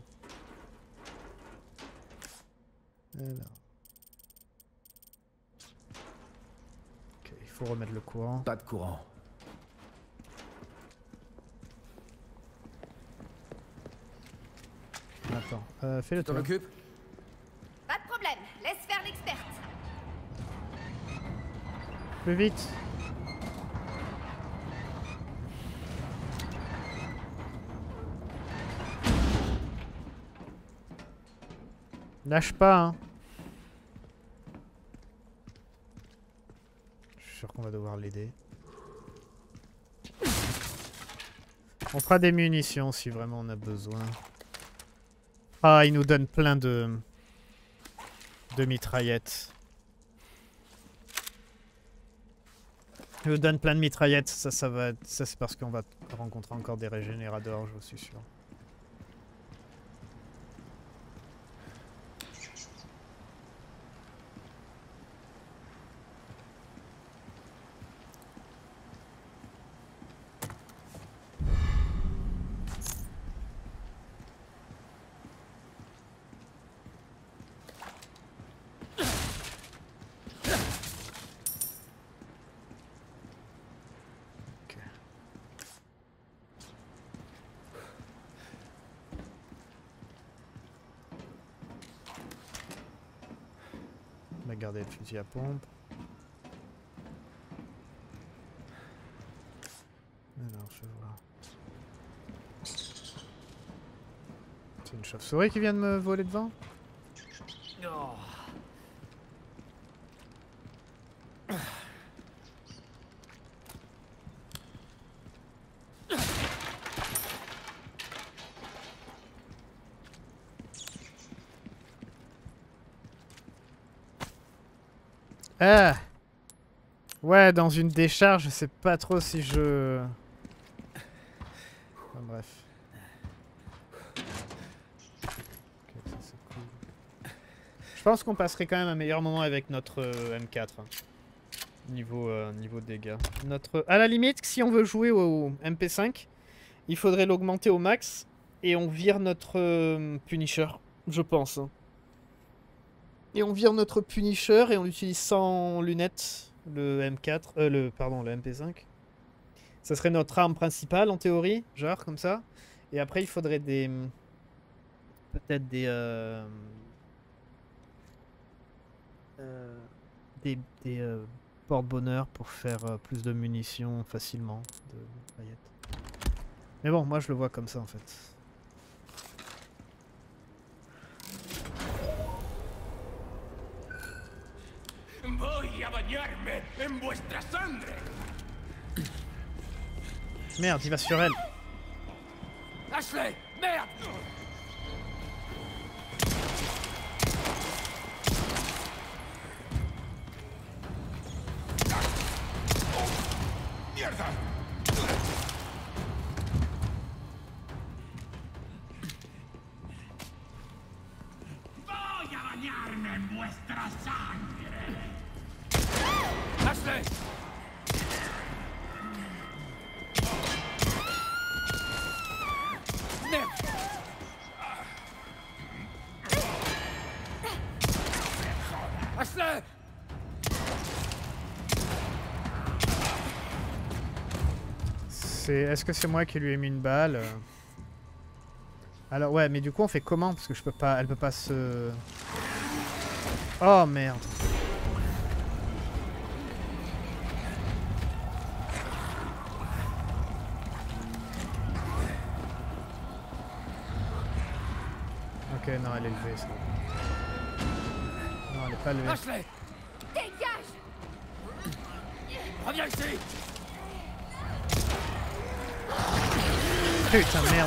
bon. Alors. Ok, il faut remettre le courant. Pas de courant. Attends, euh, fais le Tu t'en tour. occupes? Pas de problème, laisse faire l'experte. Plus vite. Lâche pas, hein. Je suis sûr qu'on va devoir l'aider. On fera des munitions si vraiment on a besoin. Ah, il nous donne plein de... de mitraillettes. Il nous donne plein de mitraillettes. Ça, ça va... Ça, c'est parce qu'on va rencontrer encore des régénérateurs, je suis sûr. On va garder le fusil à pompe. Alors, je vois. C'est une chauve-souris qui vient de me voler devant? Ah! Ouais, dans une décharge, je sais pas trop si je... Enfin, bref. Ok, ça c'est cool. Je pense qu'on passerait quand même un meilleur moment avec notre euh, M quatre. Hein. Niveau, euh, niveau dégâts. Notre... À la limite, si on veut jouer au M P cinq, il faudrait l'augmenter au max et on vire notre euh, Punisher, je pense. Hein. Et on vire notre Punisher et on l'utilise sans lunettes, le M quatre, euh, le, pardon, le M P cinq. Ça serait notre arme principale en théorie, genre comme ça. Et après il faudrait des... Peut-être des... Euh, euh, des des euh, porte-bonheur pour faire euh, plus de munitions facilement. De mitraillettes. Mais bon, moi je le vois comme ça en fait. Voy a bañarme en vuestra sangre. Merde, il va sur elle. Ashley, merde. Voy a bañarme en vuestra sangre. Ashley! Merde! Ashley! C'est... Est-ce que c'est moi qui lui ai mis une balle? Alors ouais, mais du coup on fait comment? Parce que je peux pas... Elle peut pas se... Oh merde. Ok, non, elle est levée, ça. Non, elle est pas levée. Ashley! Dégage! Reviens ici! Putain, merde.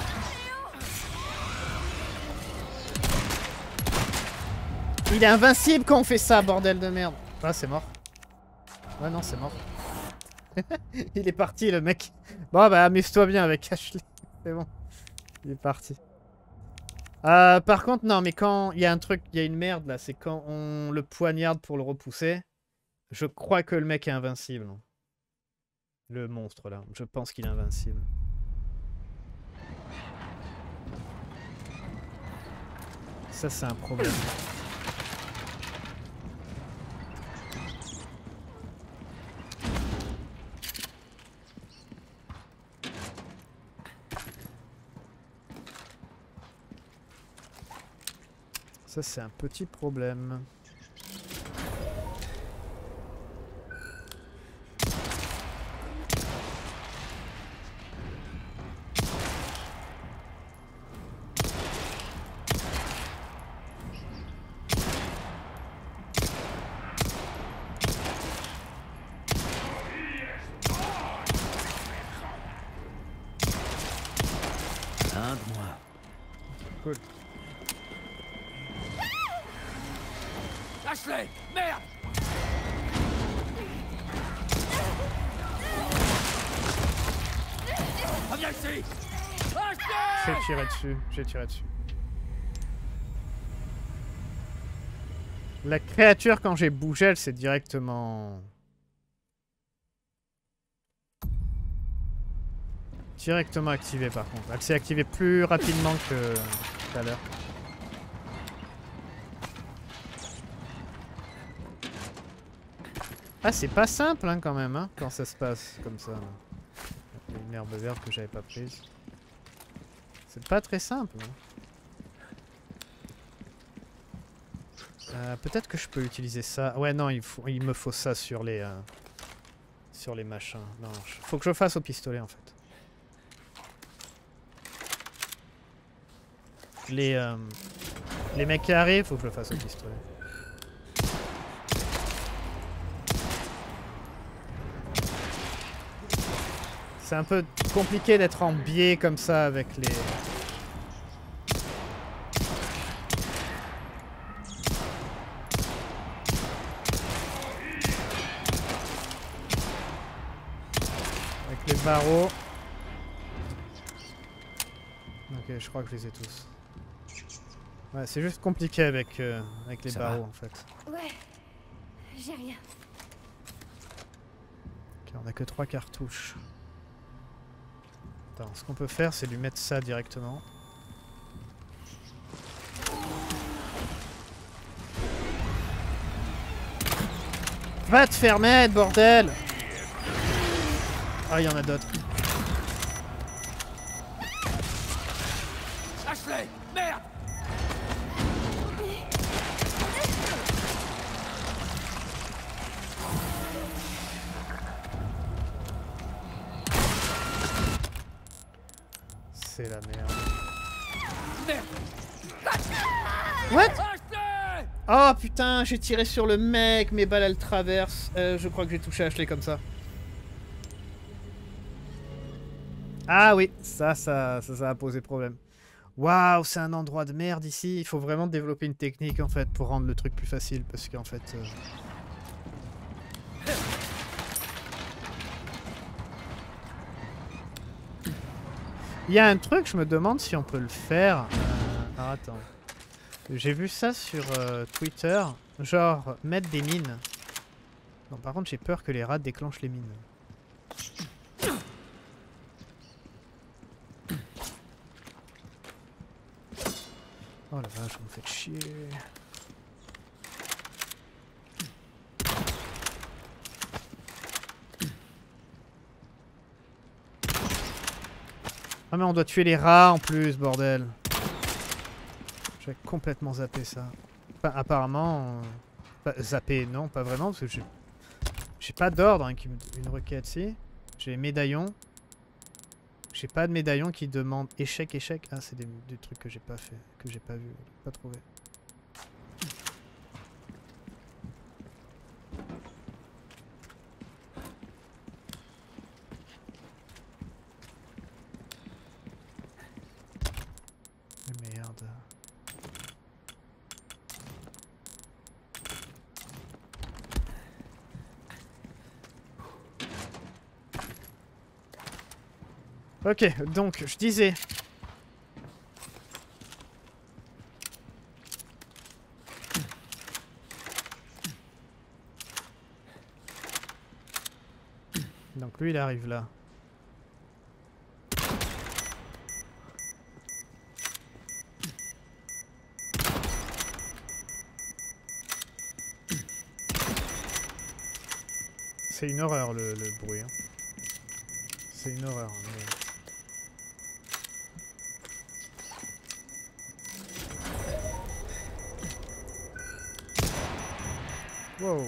Il est invincible quand on fait ça, bordel de merde. Ah, c'est mort. Ouais, non, c'est mort. Il est parti, le mec. Bon, bah, amuse-toi bien avec Ashley. C'est bon. Il est parti. Euh, par contre, non, mais quand il y a un truc, il y a une merde, là, c'est quand on le poignarde pour le repousser. Je crois que le mec est invincible. Le monstre, là. Je pense qu'il est invincible. Ça, c'est un problème. Ça, c'est un petit problème. Un de moi. Cool. Ashley! Merde! Reviens ici! J'ai tiré dessus, j'ai tiré dessus. La créature, quand j'ai bougé, elle s'est directement... Directement activée, par contre. Elle s'est activée plus rapidement que tout à l'heure. Ah, c'est pas simple, hein, quand même, hein, quand ça se passe comme ça. Il y a une herbe verte que j'avais pas prise. C'est pas très simple. Hein. Euh, Peut-être que je peux utiliser ça. Ouais, non, il, faut, il me faut ça sur les... Euh, sur les machins. Non, faut que je le fasse au pistolet, en fait. Les, euh, les mecs qui arrivent, faut que je le fasse au pistolet. C'est un peu compliqué d'être en biais comme ça avec les... Avec les barreaux. Ok, je crois que je les ai tous. Ouais, c'est juste compliqué avec, euh, avec les Ça barreaux va? en fait. Ouais, j'ai rien. Ok, on a que trois cartouches. Attends, ce qu'on peut faire, c'est lui mettre ça directement. Va te faire mettre, bordel! Ah, il y en a d'autres. Ashley! Merde! C'est la merde. Merde! What? Ashley! Oh putain, j'ai tiré sur le mec, mes balles elles traversent. Euh, je crois que j'ai touché Ashley comme ça. Ah oui, ça, ça, ça, ça a posé problème. Waouh, c'est un endroit de merde ici. Il faut vraiment développer une technique en fait pour rendre le truc plus facile parce qu'en fait... Euh... Il y a un truc, je me demande si on peut le faire. Euh, alors attends. J'ai vu ça sur euh, Twitter. Genre, mettre des mines. Non, par contre, j'ai peur que les rats déclenchent les mines. Oh la vache, vous me faites chier. Ah mais on doit tuer les rats en plus, bordel. J'avais complètement zappé ça. Enfin, apparemment... Euh, pas, zappé, non, pas vraiment, parce que j'ai... J'ai pas d'ordre hein, qui me... Une requête, si. J'ai les médaillons. J'ai pas de médaillon qui demande échec, échec. Ah, c'est des, des trucs que j'ai pas fait, que j'ai pas vu, pas trouvé. Merde. Ok, donc je disais. Donc lui il arrive là. C'est une horreur le, le bruit. Hein. C'est une horreur. Mais... Wow.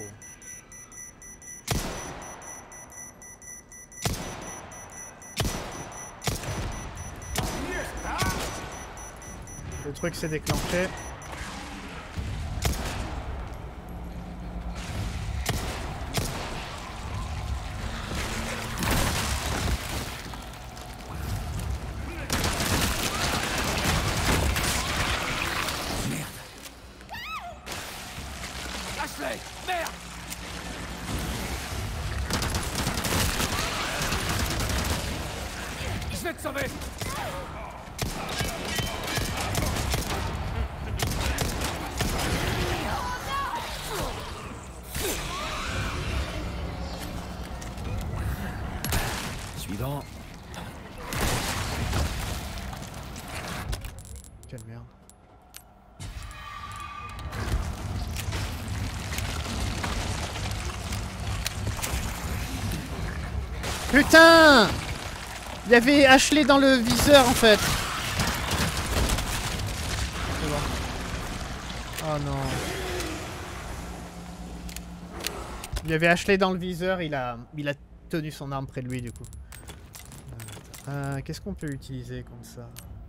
Le truc s'est déclenché. Suivant. Quelle merde. Putain! Il y avait Ashley dans le viseur en fait. C'est bon. Oh non. Il y avait Ashley dans le viseur, il a, il a tenu son arme près de lui du coup. Euh, Qu'est-ce qu'on peut utiliser comme ça?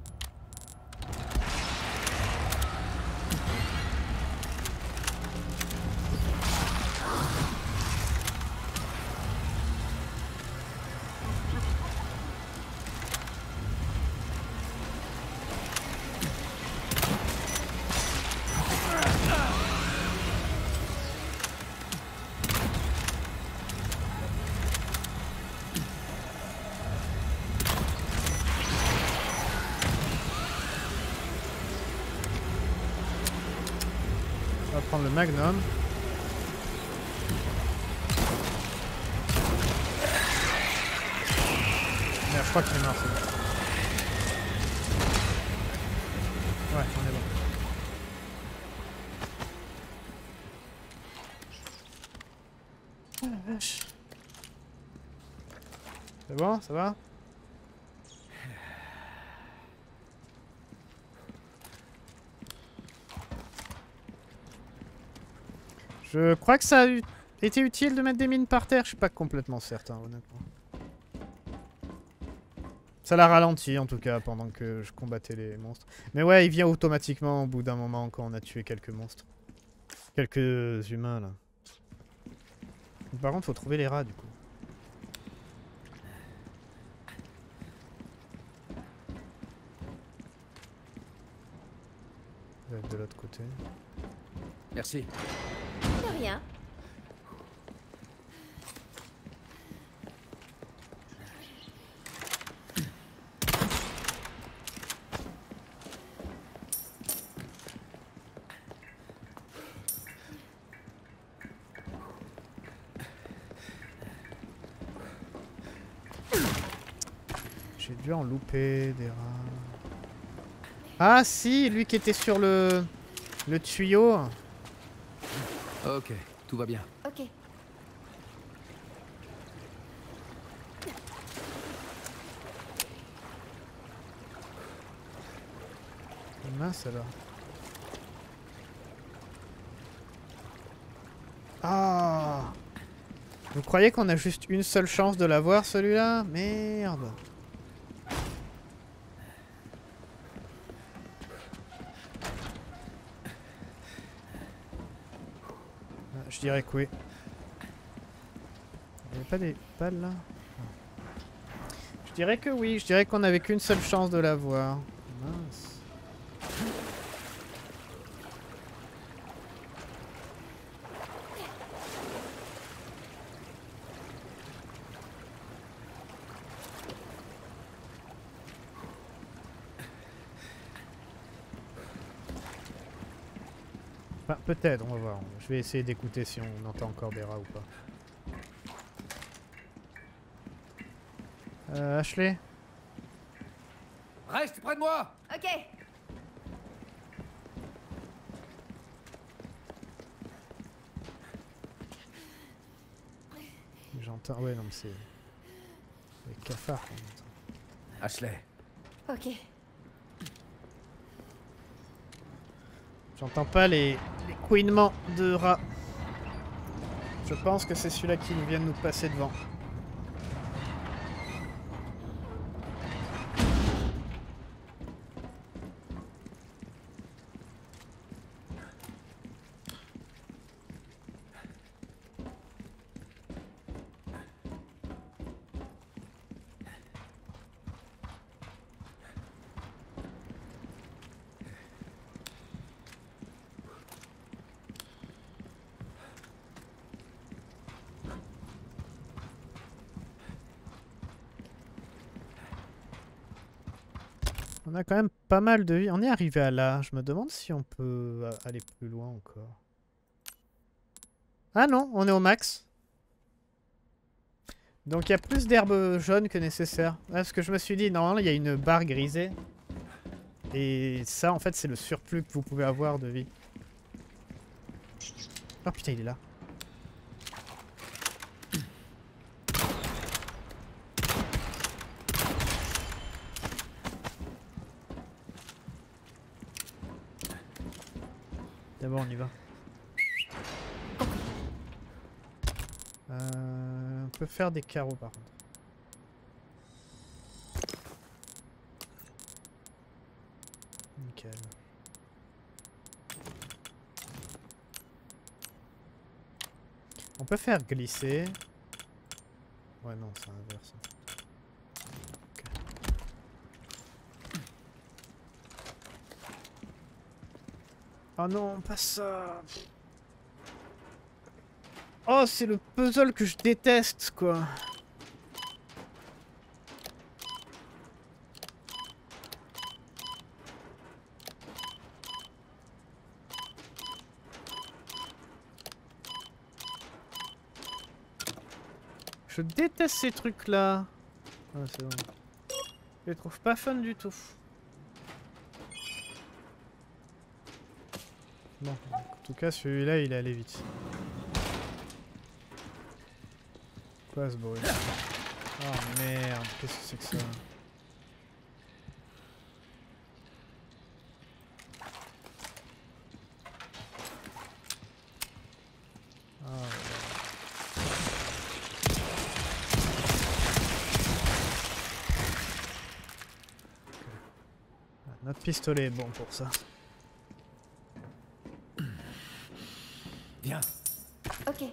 On va prendre le magnum. Merde, je crois qu'il est mort, c'est bon. Ouais, on est bon. Oh la vache. C'est bon, ça va? Je crois que ça a eu... été utile de mettre des mines par terre, je suis pas complètement certain, honnêtement. Ça l'a ralenti en tout cas pendant que je combattais les monstres. Mais ouais, il vient automatiquement au bout d'un moment quand on a tué quelques monstres. Quelques humains là. Par contre, faut trouver les rats du coup. Il va être de l'autre côté. Merci. De rien. J'ai dû en louper des rats. Ah si, lui qui était sur le le tuyau. Ok, tout va bien. Ok. Mince alors. Ah. Vous croyez qu'on a juste une seule chance de l'avoir celui-là? Merde. Ah, je dirais que oui. Il n'y a pas des balles là? Je dirais que oui, je dirais qu'on avait qu'une seule chance de l'avoir. Mince. Enfin, peut-être, on va voir. Je vais essayer d'écouter si on entend encore des rats ou pas. Euh, Ashley? Reste près de moi! Ok. J'entends... Ouais, non, mais c'est... Les cafards qu'on entend. Ashley. Ok. J'entends pas les... les couinements de rats. Je pense que c'est celui-là qui vient de nous passer devant. On a quand même pas mal de vie. On est arrivé à là. Je me demande si on peut aller plus loin encore. Ah non, on est au max. Donc il y a plus d'herbe jaune que nécessaire. Ouais, parce que je me suis dit, normalement il y a une barre grisée. Et ça en fait c'est le surplus que vous pouvez avoir de vie. Oh putain il est là. D'abord on y va. Euh, on peut faire des carreaux par contre. Nickel. On peut faire glisser. Ouais non c'est inverse. Okay. Oh non, pas ça. Oh, c'est le puzzle que je déteste, quoi. Je déteste ces trucs-là. Ah, c'est bon. Je les trouve pas fun du tout. Bon, en tout cas, celui-là, il est allé vite. Quoi ce bruit? Oh merde, qu'est-ce que c'est que ça? Oh, okay. Notre pistolet est bon pour ça. Viens. Ok.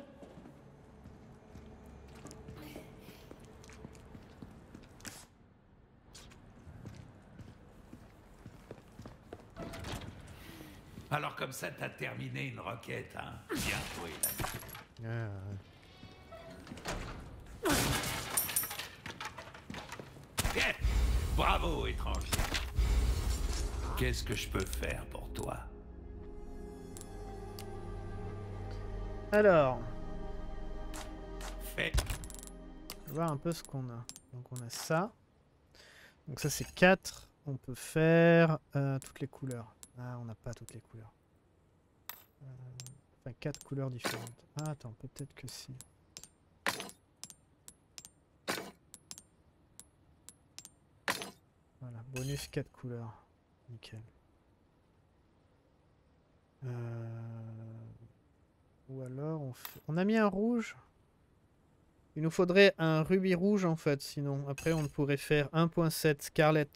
Alors comme ça, t'as terminé une requête, hein? Bien joué, là. Ah, ouais. Bien. Bravo, étranger. Qu'est-ce que je peux faire pour toi? Alors, Fais. on va voir un peu ce qu'on a. Donc on a ça. Donc ça c'est quatre. On peut faire euh, toutes les couleurs. Ah, on n'a pas toutes les couleurs. Euh, enfin, quatre couleurs différentes. Ah, attends, peut-être que si. Voilà, bonus quatre couleurs. Nickel. Euh... Ou alors on fait... On a mis un rouge. Il nous faudrait un rubis rouge en fait, sinon. Après on pourrait faire un point sept Scarlet.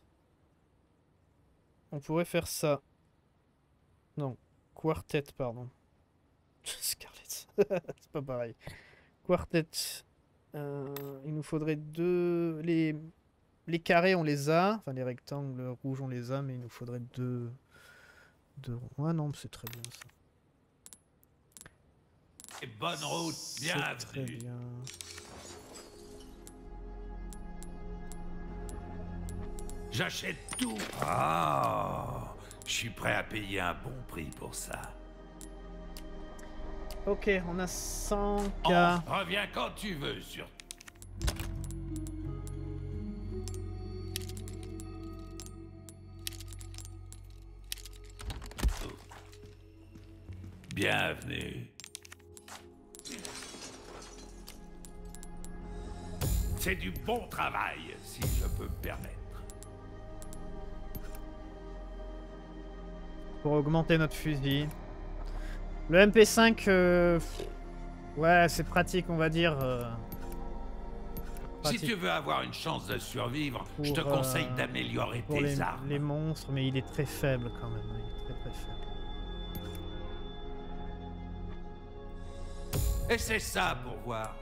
On pourrait faire ça. Non, Quartet, pardon. Scarlet. C'est pas pareil. Quartet. Euh, il nous faudrait deux... Les... les carrés on les a. Enfin les rectangles rouges on les a, mais il nous faudrait deux... deux... Ouais non, c'est très bien ça. Et bonne route, bienvenue. Très bien. J'achète tout. Ah, je suis prêt à payer un bon prix pour ça. Ok, on a cent K. Oh, reviens quand tu veux, sur. Bienvenue. C'est du bon travail, si je peux me permettre. Pour augmenter notre fusil. Le M P cinq, euh... ouais, c'est pratique, on va dire. Euh... Si tu veux avoir une chance de survivre, pour, je te conseille euh, d'améliorer pour tes les, armes. les monstres, mais il est très faible quand même. Il est très très faible. Et c'est ça pour voir.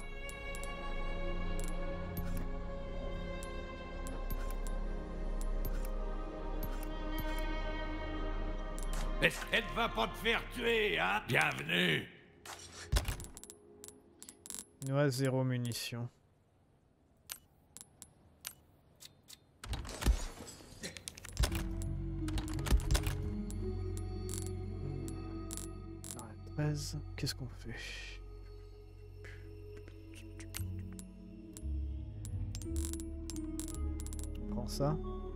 Est-ce qu'elle va pas te faire tuer, hein? Bienvenue. Il nous reste zéro munitions. treize. Qu'est-ce qu'on fait? On prend ça.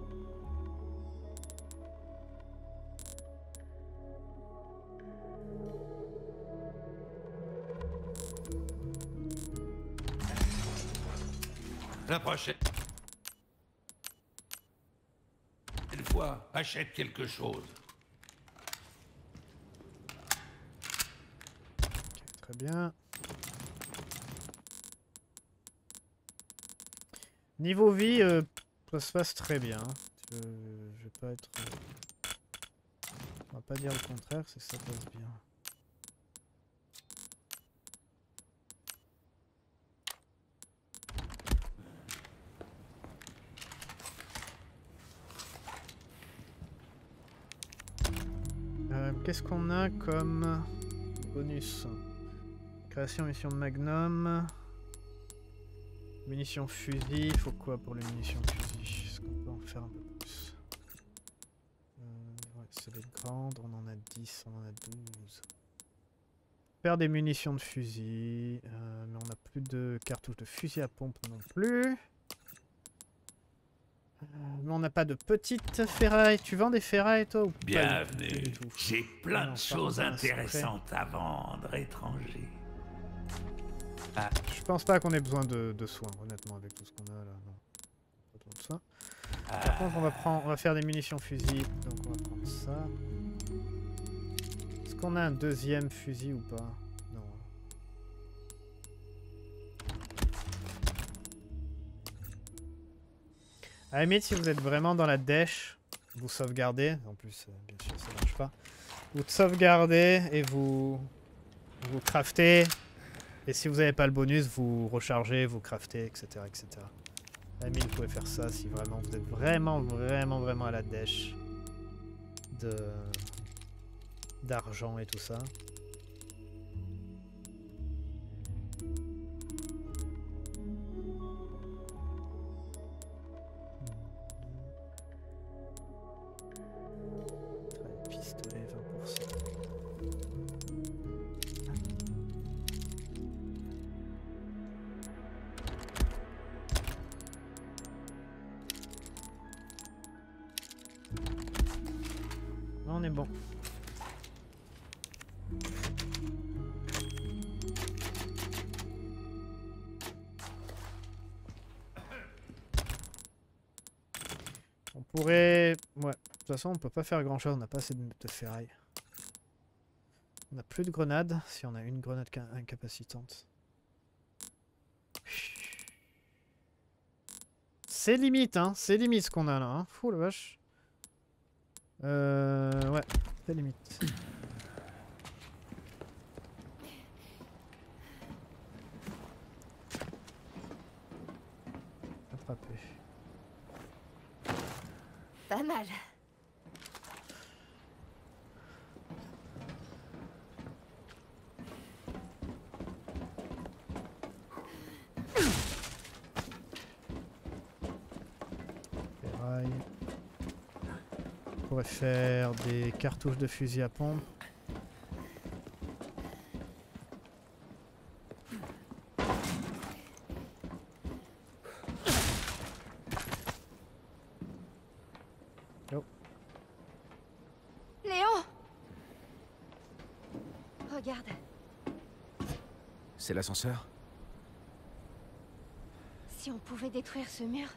La prochaine fois, achète quelque chose. Okay, très bien. Niveau vie, euh, ça se passe très bien. Je, je vais pas être... On va pas dire le contraire, c'est que ça passe bien. Euh, Qu'est-ce qu'on a comme bonus? Création mission de Magnum. Munitions fusil. Il faut quoi pour les munitions fusil? Est-ce qu'on peut en faire un peu plus? euh, Ouais, c'est les grandes. On en a dix, on en a douze. Faire des munitions de fusil. Euh, mais on n'a plus de cartouches de fusil à pompe non plus. Euh, mais on n'a pas de petites ferrailles. Tu vends des ferrailles toi ou pas? Bienvenue. J'ai plein Ah non, de choses par contre, intéressantes à vendre, étranger. Ah, je pense pas qu'on ait besoin de, de soins, honnêtement, avec tout ce qu'on a là. Non. Pas besoin de soins. Par Ah. contre, on va, prendre, on va faire des munitions fusil. Donc on va prendre ça. Est-ce qu'on a un deuxième fusil ou pas? Non. À la limite, si vous êtes vraiment dans la dèche, vous sauvegardez. En plus, euh, bien sûr, ça marche pas. Vous sauvegardez et vous, vous craftez. Et si vous n'avez pas le bonus, vous rechargez, vous craftez, et cetera et cetera. À la limite, vous pouvez faire ça si vraiment vous êtes vraiment, vraiment, vraiment à la dèche de d'argent et tout ça. Pistolet vingt pour cent. On est bon. On pourrait... Ouais, de toute façon on peut pas faire grand chose, on n'a pas assez de, de ferraille. On n'a plus de grenades, si on a une grenade incapacitante. C'est limite, hein, c'est limite ce qu'on a là, hein. Fou la vache. Euh... Ouais, c'est limite. Attrapé. Pas mal. Ferraille. On pourrait faire des cartouches de fusil à pompe. Oh. Léon! Regarde. C'est l'ascenseur? Si on pouvait détruire ce mur.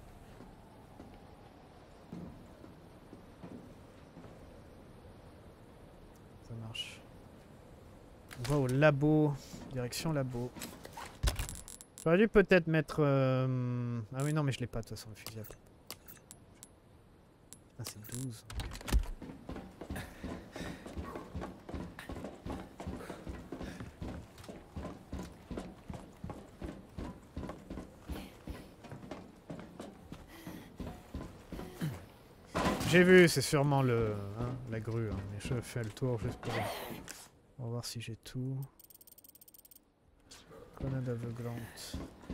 Ça marche. On va au labo. Direction labo. J'aurais dû peut-être mettre... euh, Ah oui, non, mais je l'ai pas de toute façon, le fusil à pompe. Ah, c'est douze. J'ai vu, c'est sûrement le, hein, la grue, hein, mais je fais le tour juste pour... On va voir si j'ai tout. Grenade aveuglante.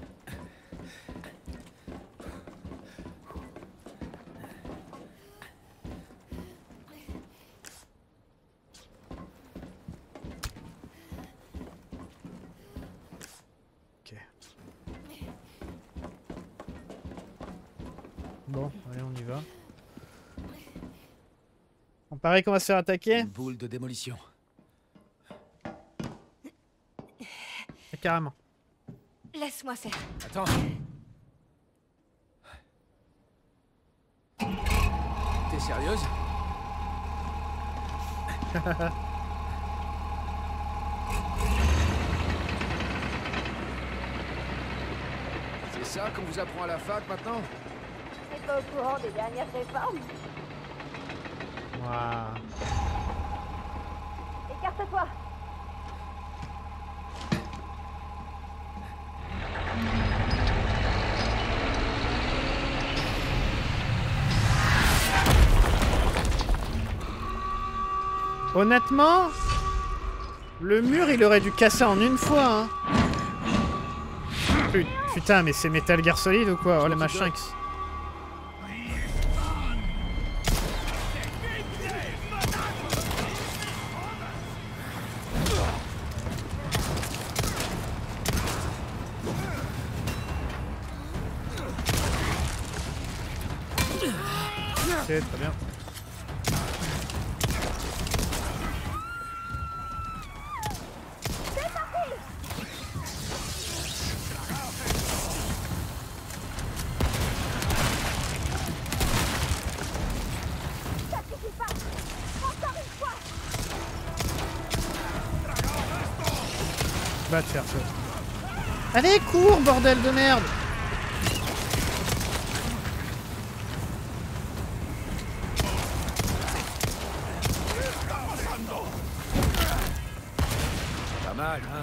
Ok. Bon, allez, on y va. On paraît qu'on va se faire attaquer. Une boule de démolition. Ah, carrément. Laisse-moi faire. Attends. T'es sérieuse? C'est ça qu'on vous apprend à la fac maintenant? T'es pas au courant des dernières réformes? Waouh. Écarte-toi! Honnêtement, le mur il aurait dû casser en une fois. Hein. Putain, mais c'est Metal Gear Solid ou quoi? Oh les machins qui... Ok, très bien. Va te faire ça. Allez, cours, bordel de merde! Pas mal, hein?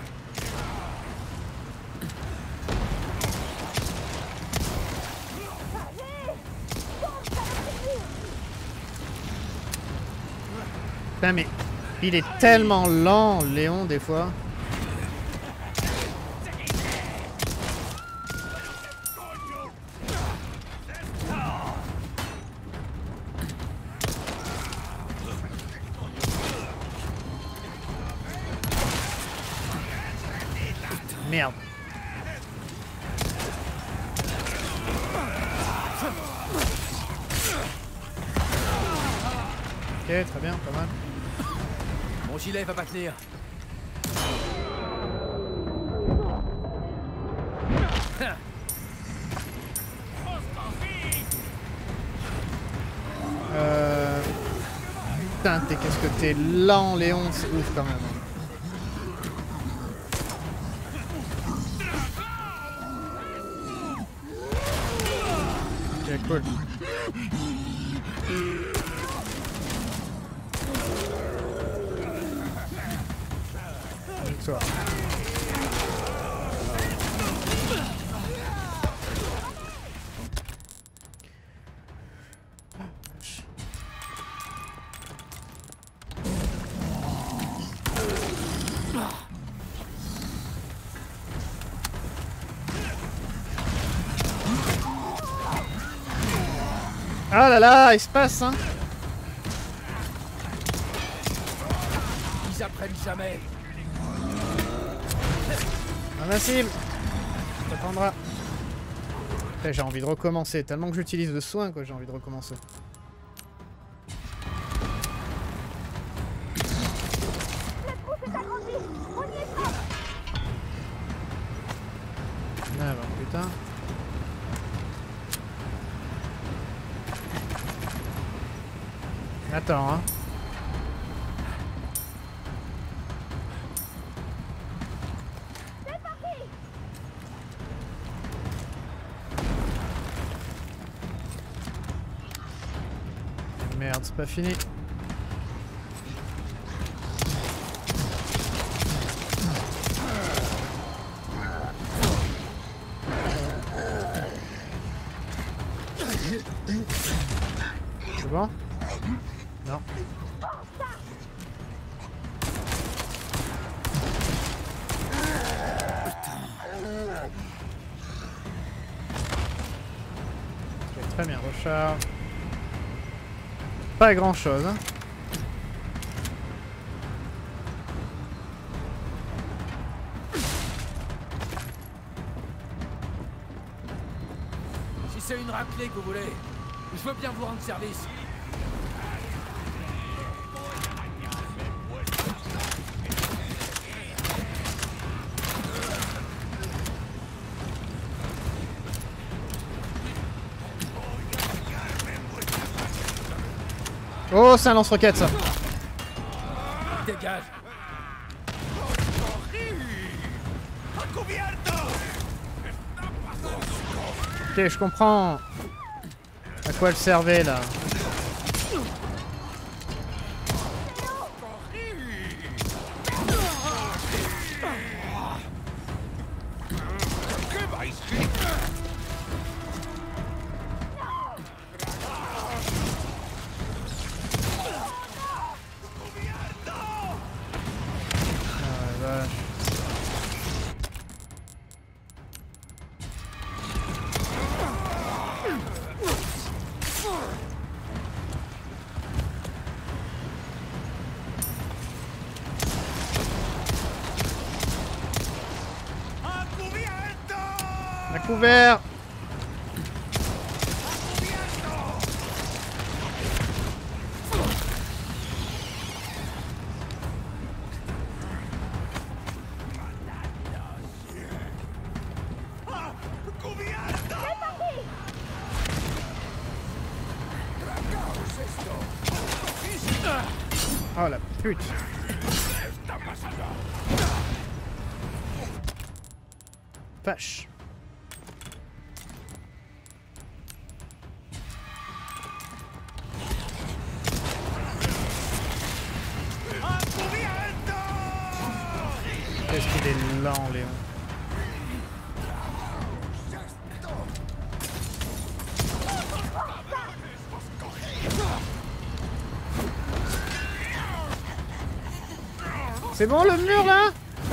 Putain, mais il est tellement lent, Léon, des fois. Merde. Ok. très bien, pas mal. Mon gilet va pas tenir. Euh... Putain, t'es qu'est-ce que t'es lent, Léon, c'est ouf quand même. Ok, cool. Toi. Ah là là, il se passe, hein. Ils apprennent jamais. Invincible. T'attendras. J'ai envie de recommencer. Tellement que j'utilise de soins, quoi, j'ai envie de recommencer. Ah bah putain. Attends, hein. Merde, c'est pas fini. C'est bon? Non. Ok, très bien, recharge. Pas grand chose, hein. Si c'est une raclée que vous voulez, je veux bien vous rendre service. Oh, c'est un lance-roquette, ça. Dégage. Ok, je comprends à quoi elle servait, là. Couvert. Oh la pute. Vache. Qu'est-ce qu'il est lent, Léon. C'est bon le mur là?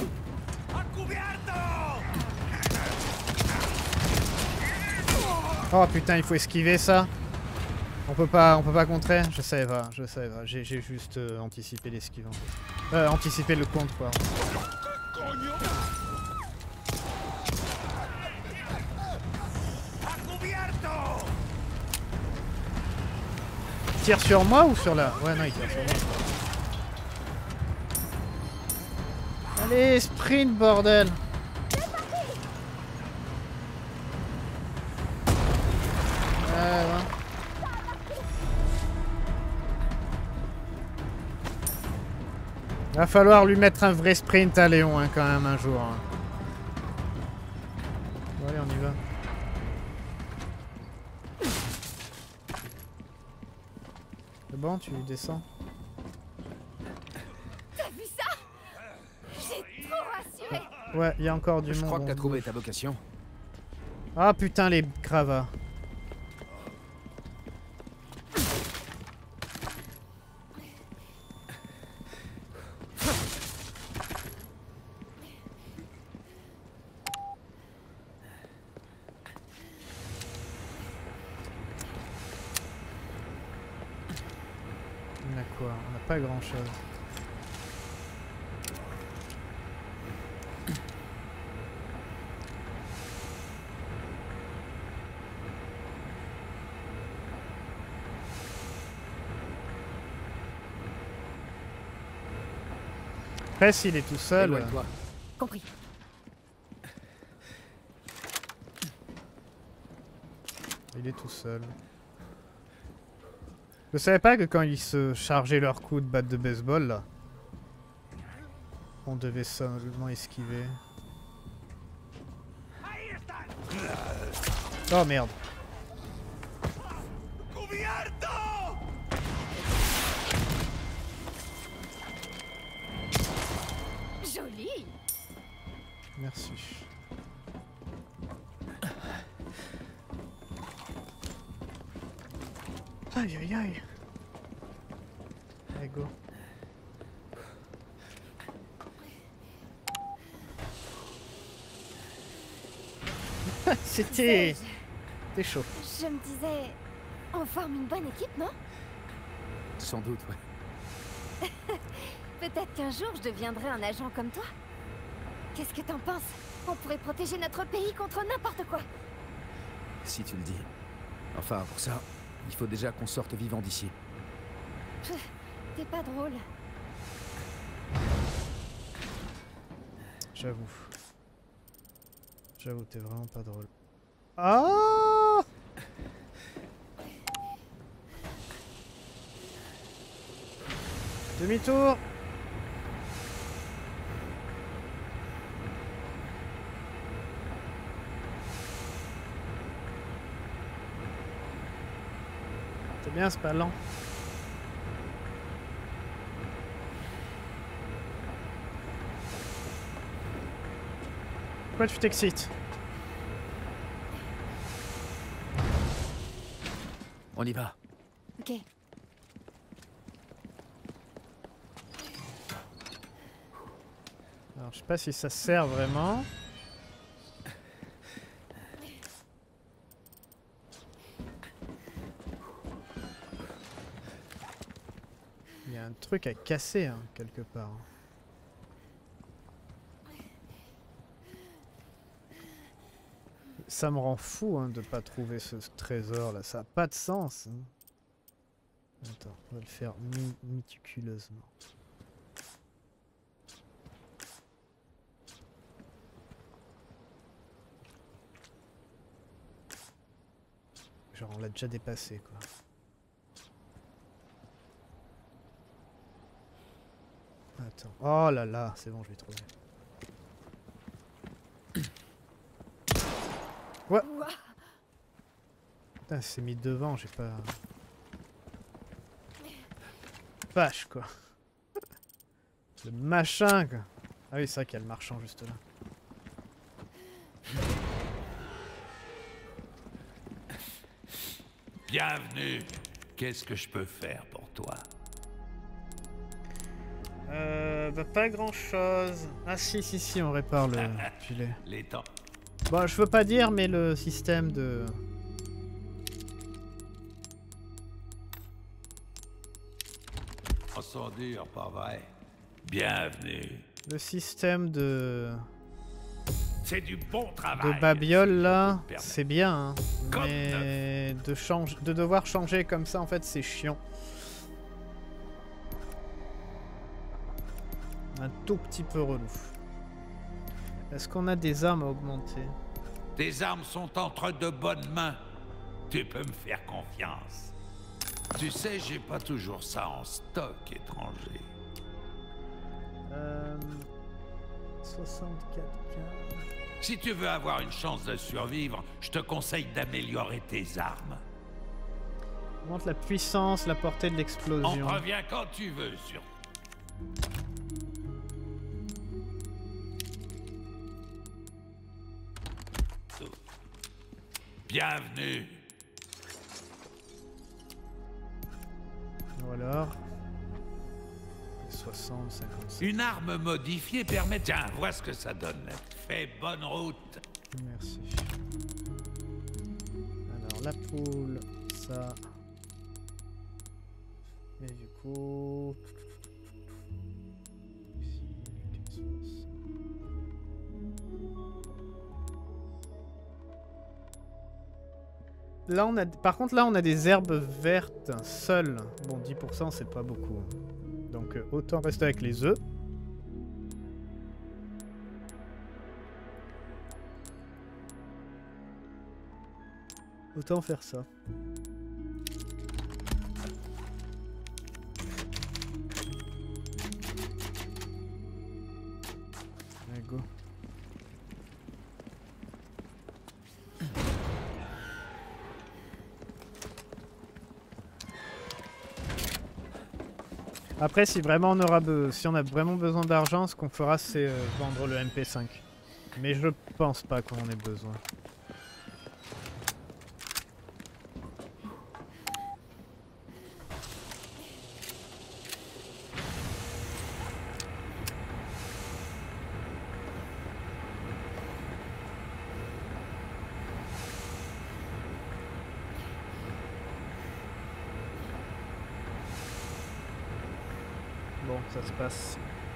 Oh putain, il faut esquiver ça. On peut pas, on peut pas contrer. Je savais pas, je savais pas. J'ai juste euh, anticipé l'esquive. En fait. Euh, anticipé le contre quoi. tire sur moi ou sur la... Ouais, non, il tire sur moi. Allez, sprint, bordel. Ouais, ouais. Va falloir lui mettre un vrai sprint à Léon, hein, quand même, un jour. Hein. Bon, allez, on y va. C'est bon, tu descends. T'as vu ça? J'ai trop rassuré. Ouais, il y a encore du Je monde. crois que t'as on trouvé bouge. ta vocation. Ah putain, les gravats. On a quoi? On n'a pas grand chose. Après, s'il est tout seul. Éloigne-toi. Compris. Il est tout seul. Je savais pas que quand ils se chargeaient leur coup de batte de baseball, là, on devait seulement esquiver. Oh merde. Joli. Merci. Aïe aïe aïe. Allez, go. C'était... C'était chaud. Je me disais, on forme une bonne équipe, non? Sans doute, ouais. Peut-être qu'un jour je deviendrai un agent comme toi. Qu'est-ce que t'en penses? On pourrait protéger notre pays contre n'importe quoi. Si tu le dis. Enfin, pour ça, il faut déjà qu'on sorte vivant d'ici. Pff, T'es pas drôle. J'avoue. J'avoue, t'es vraiment pas drôle. Ah! Demi-tour! C'est bien, c'est pas lent. Pourquoi tu t'excites? On y va. Ok. Alors, je sais pas si ça sert vraiment. Il y a un truc à casser, hein, quelque part. Ça me rend fou hein, de pas trouver ce trésor là, ça n'a pas de sens. Hein. Attends, on va le faire mi méticuleusement. Genre on l'a déjà dépassé quoi. Attends, oh là là, c'est bon, je vais trouver. Ouais. Putain, c'est mis devant, j'ai pas... Vache, quoi. Le machin, quoi. Ah oui, c'est vrai qu'il y a le marchand juste là. Bienvenue. Qu'est-ce que je peux faire pour toi? Euh, bah pas grand chose. Ah si, si, si, on répare le filet. Les temps. Bon, je veux pas dire, mais le système de... En sont durs, pas vrai? Bienvenue. Le système de... C'est du bon travail. de babiole là, Si je peux me permettre. c'est bien, hein. Comme Mais de, change... de devoir changer comme ça, en fait, c'est chiant. Un tout petit peu relou. Est-ce qu'on a des armes à augmenter? Tes armes sont entre de bonnes mains. Tu peux me faire confiance. Tu sais, j'ai pas toujours ça en stock, étranger. Euh... soixante-quatre K. Si tu veux avoir une chance de survivre, je te conseille d'améliorer tes armes. Augmente la puissance, la portée de On l'explosion. revient quand tu veux, sur. Bienvenue. Voilà. soixante, cinquante-sept. Une arme modifiée permet... Tiens, vois ce que ça donne. Fais bonne route. Merci. Alors la poule, ça. Et du coup. Là on a, par contre là on a des herbes vertes seules. Bon dix pour cent c'est pas beaucoup. Donc euh, autant rester avec les œufs. Autant faire ça. Allez, go. Après, si vraiment on aura be- si on a vraiment besoin d'argent, ce qu'on fera, c'est euh, vendre le M P cinq. Mais je pense pas qu'on en ait besoin. Bon, ça se passe.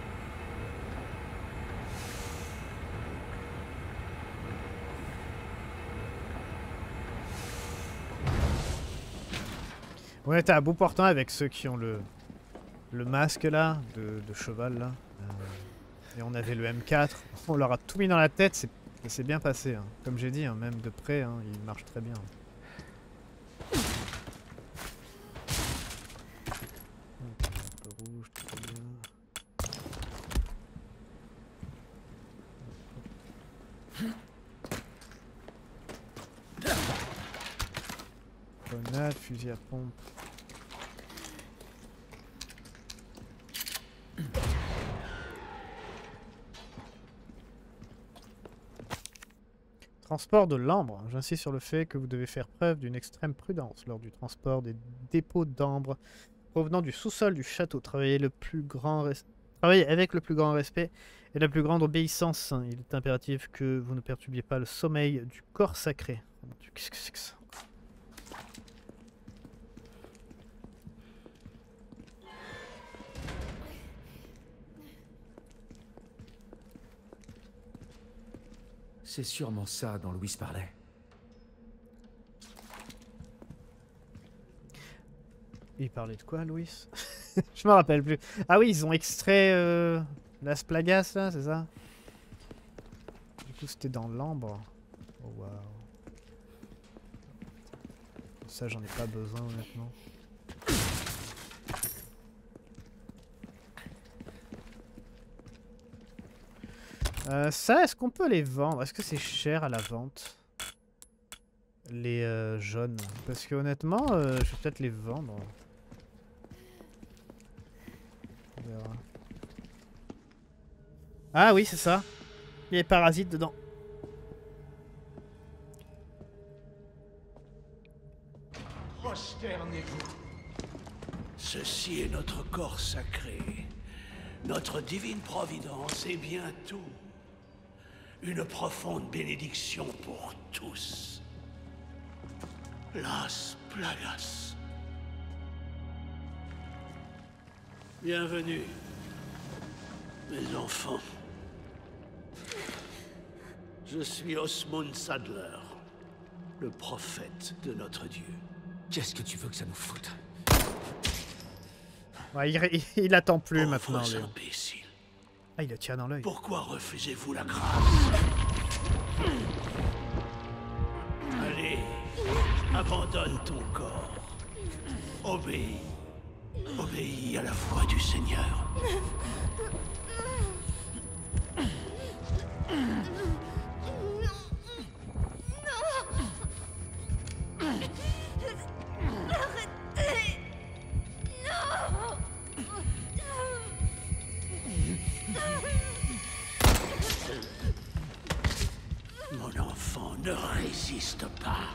On était à bout portant avec ceux qui ont le le masque là, de, de cheval là. Euh, et on avait le M quatre. On leur a tout mis dans la tête, c'est ça s'est bien passé. Hein. Comme j'ai dit, hein, même de près, hein, il marche très bien. Ok, un peu rouge, très bien. Grenade, fusil à pompe. Transport de l'ambre. J'insiste sur le fait que vous devez faire preuve d'une extrême prudence lors du transport des dépôts d'ambre provenant du sous-sol du château. Travaillez, le plus grand res- Travaillez avec le plus grand respect et la plus grande obéissance. Il est impératif que vous ne perturbiez pas le sommeil du corps sacré. Oh mon Dieu, qu'est-ce que c'est que ça? C'est sûrement ça dont Louis parlait. Il parlait de quoi, Louis? Je me rappelle plus. Ah oui, ils ont extrait euh, Las Plagas, là, c'est ça? Du coup, c'était dans l'ambre. Oh, waouh. Ça, j'en ai pas besoin, honnêtement. Euh, ça, est-ce qu'on peut les vendre? Est-ce que c'est cher à la vente? Les euh, jaunes. Parce que honnêtement, euh, je vais peut-être les vendre. On verra. Ah oui, c'est ça. Il y a des parasites dedans. Prosternez-vous. Ceci est notre corps sacré. Notre divine providence est bien tout. Une profonde bénédiction pour tous. Las Plagas. Bienvenue, mes enfants. Je suis Osmond Sadler, le prophète de notre Dieu. Qu'est-ce que tu veux que ça nous foute? Ouais, il, il, il attend plus Pauvres maintenant. Léo. imbéciles. Ah, il le tient dans l'œil. Pourquoi refusez-vous la grâce? Allez, abandonne ton corps. Obéis. Obéis à la voix du Seigneur. Mon enfant, ne résiste pas.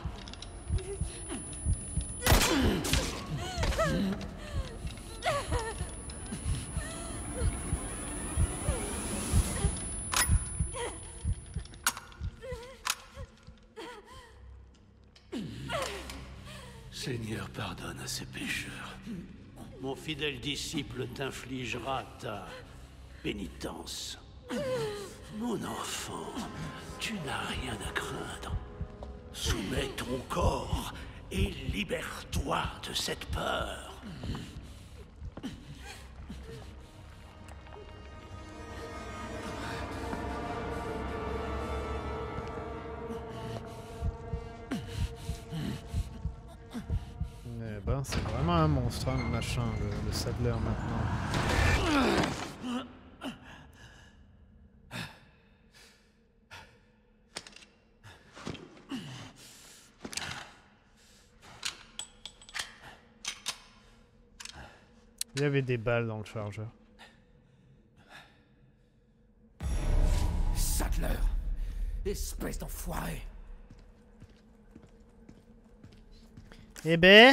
Seigneur, pardonne à ces pécheurs. Mon fidèle disciple t'infligera ta pénitence. Mon enfant, tu n'as rien à craindre. Soumets ton corps et libère-toi de cette peur. Eh ben, c'est vraiment un monstre, hein, le machin, le, le Sadler maintenant. Il y avait des balles dans le chargeur. Sadler! Espèce d'enfoiré! Eh ben...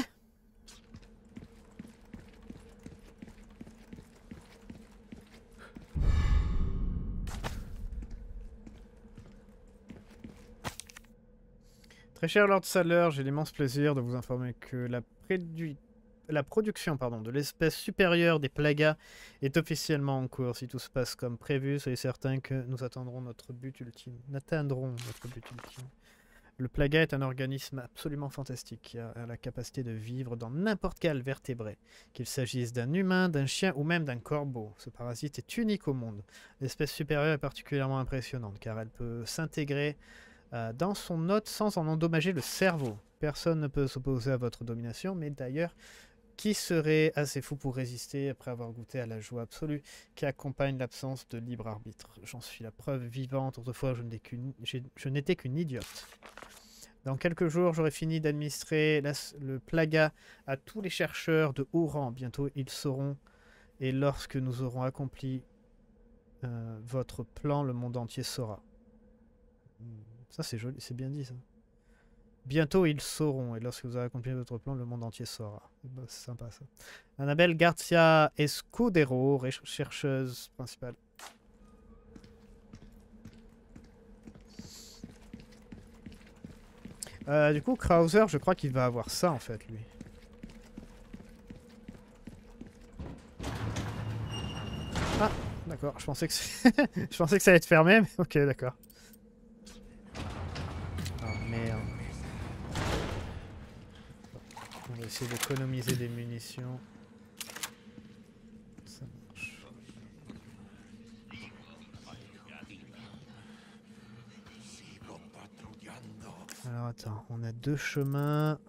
Très cher Lord Sadler, j'ai l'immense plaisir de vous informer que la, prédu... la production pardon, de l'espèce supérieure des plagas est officiellement en cours. Si tout se passe comme prévu, soyez certain que nous atteindrons notre but ultime. Nous atteindrons notre but ultime. Le plaga est un organisme absolument fantastique qui a la capacité de vivre dans n'importe quel vertébré, qu'il s'agisse d'un humain, d'un chien ou même d'un corbeau. Ce parasite est unique au monde. L'espèce supérieure est particulièrement impressionnante car elle peut s'intégrer euh, dans son hôte sans en endommager le cerveau. Personne ne peut s'opposer à votre domination, mais d'ailleurs, qui serait assez fou pour résister après avoir goûté à la joie absolue qui accompagne l'absence de libre arbitre? J'en suis la preuve vivante. Autrefois, je n'étais qu'une, je n'étais qu'une idiote. Dans quelques jours, j'aurai fini d'administrer le plaga à tous les chercheurs de haut rang. Bientôt, ils sauront. Et lorsque nous aurons accompli euh, votre plan, le monde entier saura. Ça, c'est joli, c'est bien dit, ça. Bientôt, ils sauront. Et lorsque vous aurez accompli votre plan, le monde entier saura. Bah, c'est sympa, ça. Annabelle Garcia Escudero, chercheuse principale. Euh, du coup, Krauser, je crois qu'il va avoir ça, en fait, lui. Ah, d'accord. Je pensais que je pensais que ça allait être fermé, mais ok, d'accord. Oh, merde. On va essayer d'économiser des munitions. Ça marche. Alors attends, on a deux chemins.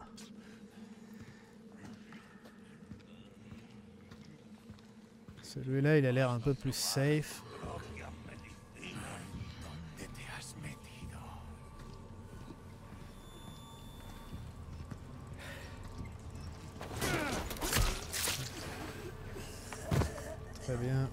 Celui-là, il a l'air un peu plus safe. Très bien.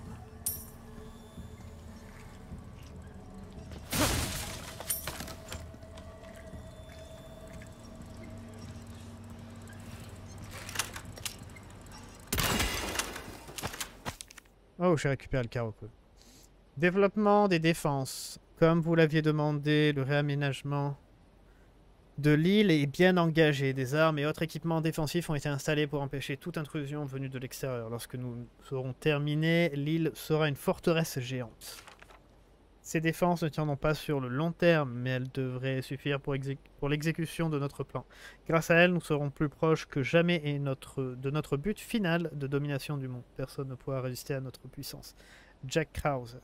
Oh, j'ai récupéré le carreau. Développement des défenses. Comme vous l'aviez demandé, le réaménagement de l'île est bien engagé. Des armes et autres équipements défensifs ont été installés pour empêcher toute intrusion venue de l'extérieur. Lorsque nous serons terminés, l'île sera une forteresse géante. Ces défenses ne tiendront pas sur le long terme, mais elles devraient suffire pour, exé pour l'exécution de notre plan. Grâce à elles, nous serons plus proches que jamais et notre, de notre but final de domination du monde. Personne ne pourra résister à notre puissance. Jack Krause.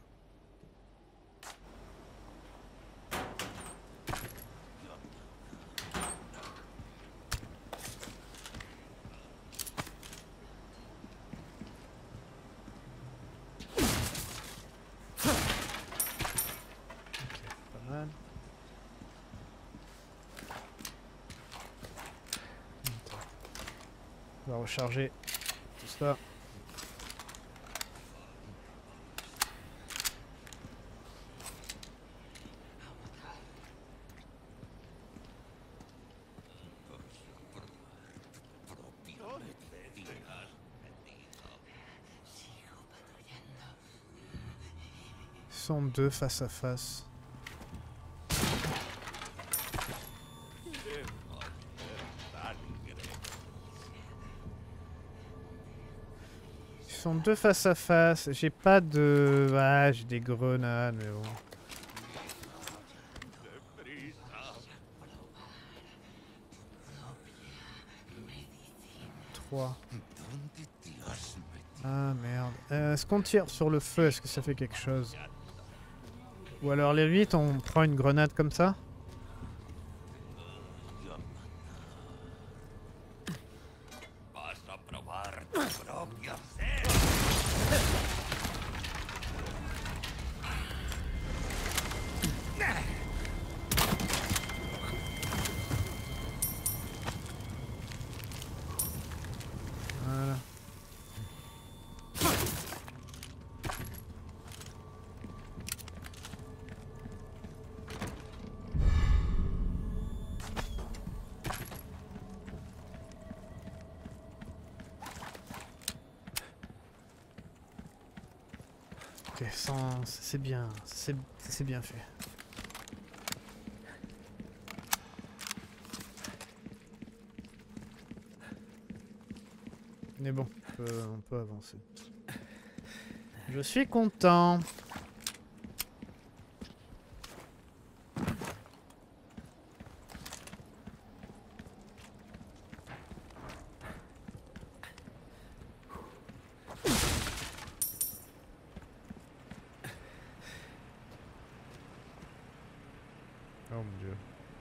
On va recharger tout ça. Ils sont deux face à face. Ils sont deux face à face. J'ai pas de... Ah, j'ai des grenades, mais bon. Trois. Ah merde. Euh, Est-ce qu'on tire sur le feu? Est-ce que ça fait quelque chose? Ou alors les huit, on prend une grenade comme ça? Voilà. Ok, sans... c'est bien, c'est bien fait. Mais bon, on peut, on peut avancer. Je suis content. Oh mon dieu.